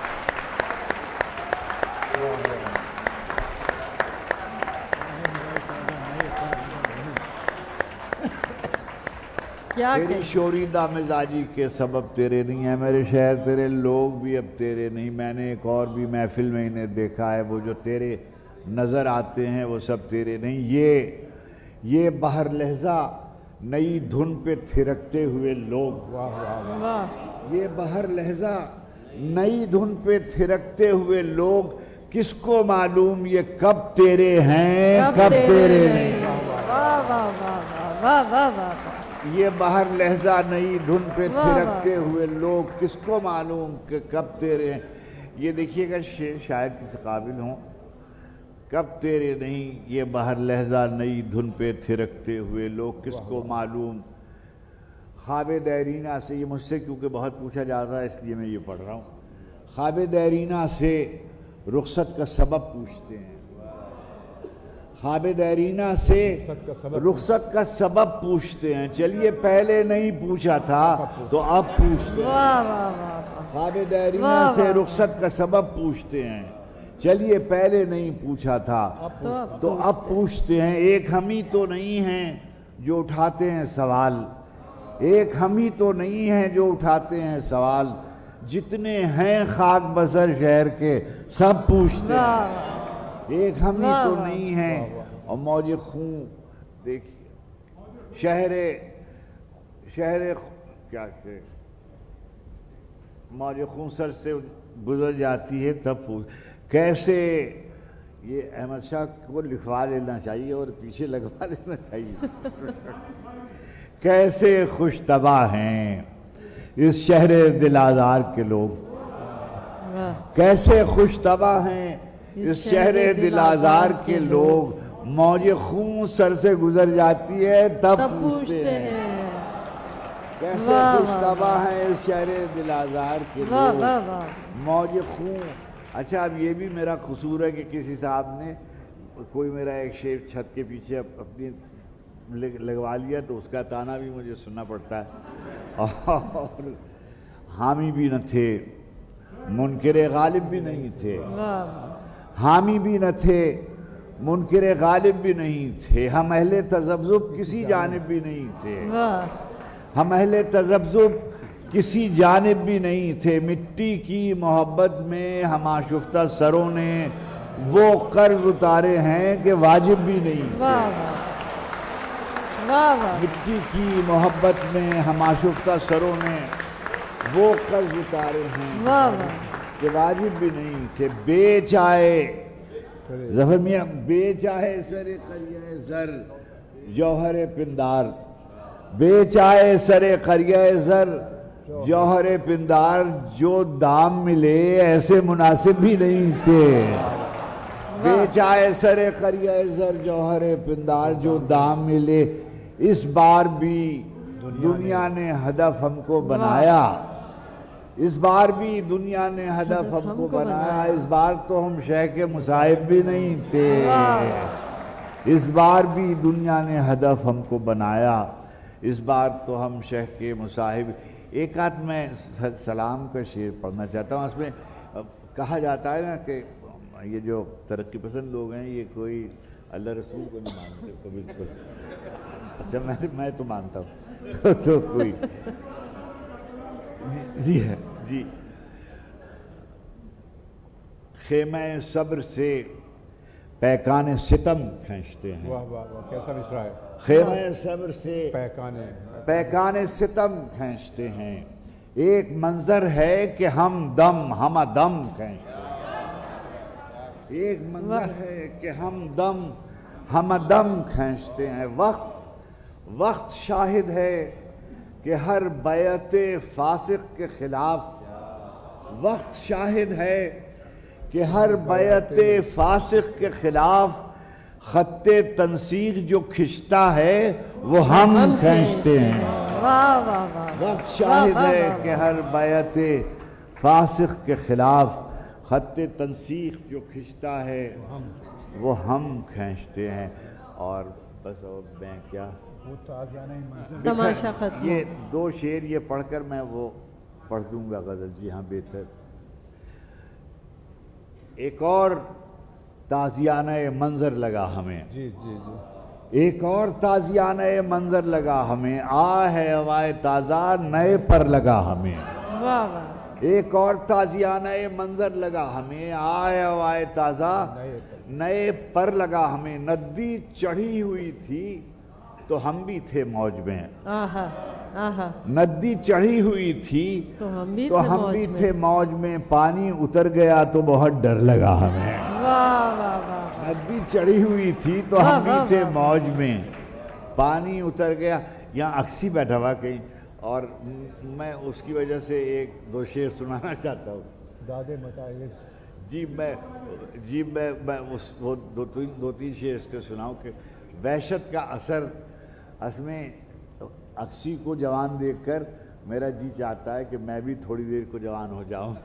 تیری شوریدہ مزاجی کے سبب تیرے نہیں ہے، میرے شہر تیرے لوگ بھی اب تیرے نہیں، میں نے ایک اور بھی محفل میں انہیں دیکھا ہے، وہ جو تیرے نظر آتے ہیں وہ سب تیرے نہیں، یہ یہ بہر لہجہ نئی دھن پہ تھرکتے ہوئے لوگ، یہ بہر لہجہ نئی دھن پہ تھرکتے ہوئے لوگ، کس کو معلوم یہ کب تیرے ہیں کب تیرے نہیں، یہ بہر لہجہ نئی دھن پہ تھرکتے ہوئے لوگ، کس کو معلوم کہ کب تیرے ہیں، یہ دیکھیے گا شاید کسی قابل ہوں، کب تیرے نہیں، یہ بہر لہجہ نئی دھن پہ تھرکتے ہوئے لوگ، کس کو معلوم، خواب دیرینہ سے، یہ مجھ سے کیونکہ بہت پوچھا جاتا ہے اس لیے میں یہ پڑھ رہا ہوں، خواب دیرینہ سے رخصت کا سبب پوچھتے ہیں، خواب دیرینہ سے رخصت کا سبب پوچھتے ہیں، چلیے پہلے نہیں پوچھا تھا تو اب پوچھتے ہیں، خواب دیرینہ سے رخصت کا سبب پوچھتے ہیں، چلیے پہلے نہیں پوچھا تھا تو اب پوچھتے ہیں، ایک ہم ہی تو نہیں ہیں جو اٹھاتے ہیں سوال، ایک ہم ہی تو نہیں ہیں جو اٹھاتے ہیں سوال، جتنے ہیں خاک بسر شہر کے سب پوچھتے ہیں، ایک ہم ہی تو نہیں ہیں، اور موج خون دیکھیے، شہر شہر کیا کہ موج خون سر سے گزر جاتی ہے تب پوچھ، کیسے، یہ احمد شاہ کو لکھوا لینا چاہیے اور پیچھے لگوا لینا چاہیے، کیسے خوش طبع ہیں اس شہر دل آزار کے لوگ، کیسے خوش طبع ہیں اس شہر دل آزار کے لوگ، موج خون سر سے گزر جاتی ہے تب پوچھتے ہیں، کیسے خوش طبع ہیں اس شہر دل آزار کے لوگ، موج خون، اچھا اب یہ بھی میرا قصور ہے کہ کسی صاحب نے کوئی میرا ایک شعر چھت کے پیچھے اپنی لگوا لیا تو اس کا تانا بھی مجھے سننا پڑتا ہے. اور حامی بھی نہ تھے منکر غالب بھی نہیں تھے, حامی بھی نہ تھے منکر غالب بھی نہیں تھے, ہم اہل تذبذب کسی جانب بھی نہیں تھے, ہم اہل تذبذب کسی جانب بھی نہیں تھے. مٹی کی محبت میں ہم آشفتہ سروں نے وہ قرض اتارے ہیں کہ واجب بھی نہیں تھے. مٹی کی محبت میں ہم آشفتہ سروں نے وہ قرض اتارے ہیں کہ واجب بھی نہیں تھے. بیچ آئے ظفر میاں, بیچ آئے سر قریہ زر جوہر پندار, بیچ آئے سر قریہ زر جوہر پندار, جو دام ملے ایسے مناسب بھی نہیں تھے. بیچ آئے سر قریہ زر جوہر پندار, جو دام ملے. اس بار بھی دنیا نے ہدف ہم کو بنایا, اس بار بھی دنیا نے ہدف ہم کو بنایا. اس بار تو ہم شیخ کے مصاحب بھی نہیں تھے, اس بار بھی دنیا نے ہدف ہم کو بنایا. اس بار تو ہم شیخ کے مصاحب. ایک آدھ میں سلام کا شعر پڑھنا چاہتا ہوں. اس میں کہا جاتا ہے نا کہ یہ جو ترقی پسند لوگ ہیں یہ کوئی اللہ رسول کو نہیں مانتے تو بالکل. اچھا میں میں تو مانتا ہوں تو کوئی جی ہے جی. خیمہ صبر سے پیکان ستم کھینچتے ہیں. واہ واہ واہ کیسا مصرع ہے. خیمہ صبر سے پیکان پیکان ستم کھینچتے ہیں. ایک منظر ہے کہ ہم دم ہم دم کھینچتے ہیں. ایک منظر ہے کہ ہم دم ہم دم کھینچتے ہیں. وقت وقت شاہد ہے کہ ہر بیعت فاسق کے خلاف, وقت شاہد ہے کہ ہر بیعت فاسق کے خلاف خط تنسیق جو کھنچتا ہے وہ ہم کھینچتے ہیں. وقت شاہد ہے کہ ہر بیعت فاسق کے خلاف خط تنسیق جو کھنچتا ہے وہ ہم کھینچتے ہیں. اور بس اور میں کیا تماشا ختم. یہ دو شعر یہ پڑھ کر میں وہ پڑھ دوں گا غزل. جی ہاں بہتر. ایک اور تازیانہ منظر لگا ہمیں, جی جی جی ایک اور تازیانہ منظر لگا ہمیں. آ ہے ہوائے تازہ نئے پر لگا ہمیں. واہ واہ. ایک اور تازیانہ منظر لگا ہمیں. آ ہے ہوائے تازہ نئے پر لگا ہمیں. ندی چڑھی ہوئی تھی تو ہم بھی تھے موج میں. آہا آہا. ندی چڑھی ہوئی تھی تو ہم بھی تو ہم بھی تھے موج میں. پانی اتر گیا تو بہت ڈر لگا ہمیں. واہ واہ واہ. ندی چڑھی ہوئی تھی تو ہم بھی تھے موج میں. پانی اتر گیا. یہاں اکسی بیٹھا ہوا کہیں اور میں اس کی وجہ سے ایک دو شعر سنانا چاہتا ہوں. دادے متاعر. جی میں جی میں میں اس وہ دو تین دو تین شعر اس کے سناؤں کہ وحشت کا اثر. اس میں اکسی کو جوان دیکھ کر میرا جی چاہتا ہے کہ میں بھی تھوڑی دیر کو جوان ہو جاؤں.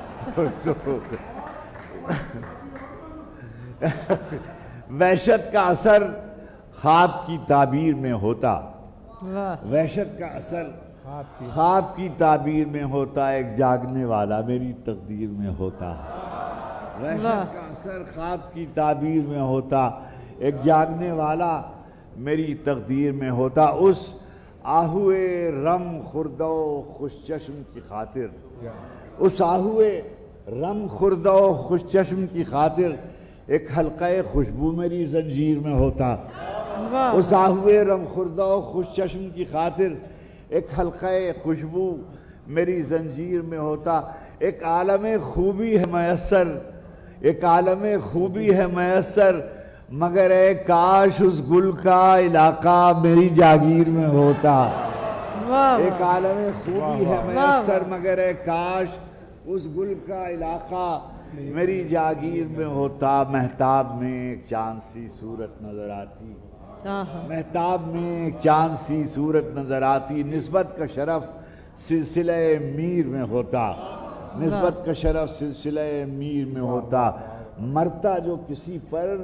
وحشت کا اثر خواب کی تعبیر میں ہوتا, وحشت کا اثر خواب کی تعبیر میں ہوتا, ایک جاگنے والا میری تقدیر میں ہوتا. وحشت کا اثر خواب کی تعبیر میں ہوتا, ایک جاگنے والا میری تقدیر میں ہوتا. اس آہوئے رم خوردہ و خوش چشم کی خاطر, اس آہوئے رم خوردہ و خوش چشم کی خاطر ایک حلقہ خوشبو میری زنجیر میں ہوتا. اس آہوئے رم خوردہ و خوش چشم کی خاطر ایک حلقہ خوشبو میری زنجیر میں ہوتا. ایک عالم خوبی ہے میسر, ایک عالم خوبی ہے میسر, مگر اے کاش اس گل کا علاقہ میری جاگیر میں ہوتا. ایک عالم خوبی ہے میسر, مگر اے کاش اس گل کا علاقہ میری جاگیر میں ہوتا. مہتاب میں ایک چاند سی صورت نظر آتی, مہتاب میں ایک چاند سی صورت نظر آتی. نسبت کا شرف سلسلہ میر میں ہوتا, نسبت کا شرف سلسلہ میر میں ہوتا. مرتا جو کسی پر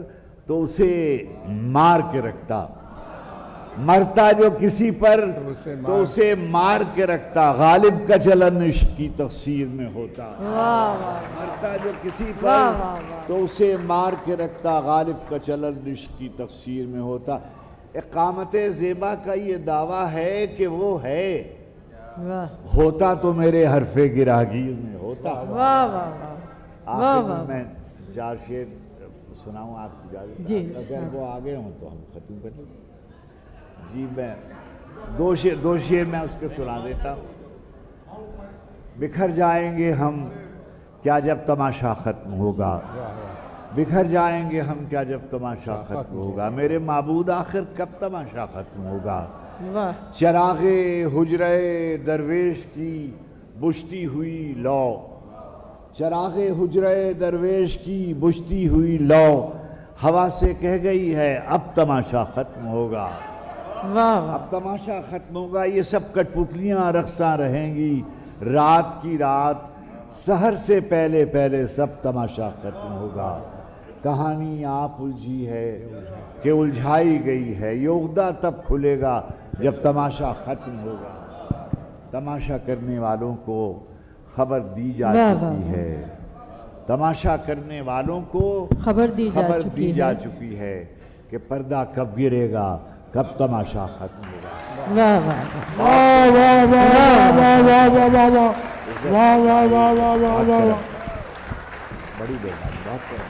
تو اسے مار کے رکھتا، مرتا جو کسی پر تو اسے مار کے رکھتا، غالب کا چلن عشق کی تفسیر میں ہوتا، مرتا جو کسی پر تو اسے مار کے رکھتا، غالب کا چلن عشق کی تفسیر میں ہوتا۔ اقامت زیبا کا یہ دعویٰ ہے کہ وہ ہے، ہوتا تو میرے حرف گراگیر میں ہوتا۔ آخر میں میں چار شعر سناؤں آپ کی اجازت؟ اگر وہ آگے ہوں تو ہم ختم کر لیں۔ جی میں دو شعر دو شعر میں اس کے سنا دیتا ہوں۔ بکھر جائیں گے ہم کیا جب تماشا ختم ہوگا، بکھر جائیں گے ہم کیا جب تماشا ختم ہوگا، میرے معبود آخر کب تماشا ختم ہوگا۔ چراغ حجرے درویش کی بجھتی ہوئی لو، چراغ حجرے درویش کی بجھتی ہوئی لو، ہوا سے کہہ گئی ہے اب تماشا ختم ہوگا، اب تماشا ختم ہوگا۔ یہ سب کٹ پتلیاں رقصاں رہیں گی رات کی رات، سحر سے پہلے پہلے سب تماشا ختم ہوگا۔ کہانی آپ الجھی ہے کہ الجھائی گئی ہے، یہ عقدہ تب کھلے گا جب تماشا ختم ہوگا۔ تماشا کرنے والوں کو خبر دی جا چکی ہے، تماشا کرنے والوں کو خبر دی خبر دی جا چکی ہے کہ پردہ کب گرے گا، کب تماشا ختم ہوگا۔ واہ واہ واہ واہ واہ واہ واہ واہ واہ واہ واہ واہ واہ، بڑی مہربانی، بات کریں۔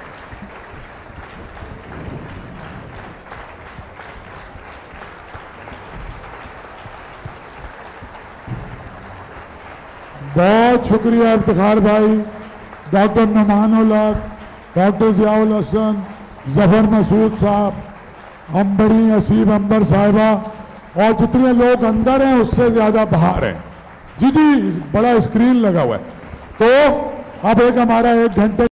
بہت شکریہ افتخار بھائی، ڈاکٹر نعمان الحق، ڈاکٹر ضیاء الحسن، ظفر مسعود صاحب، امبری اسیب امبر صاحبہ، اور جتنے لوگ اندر ہیں اس سے زیادہ باہر ہیں۔ جی جی بڑا اسکرین لگا ہوا ہے، تو اب ایک ہمارا ایک گھنٹے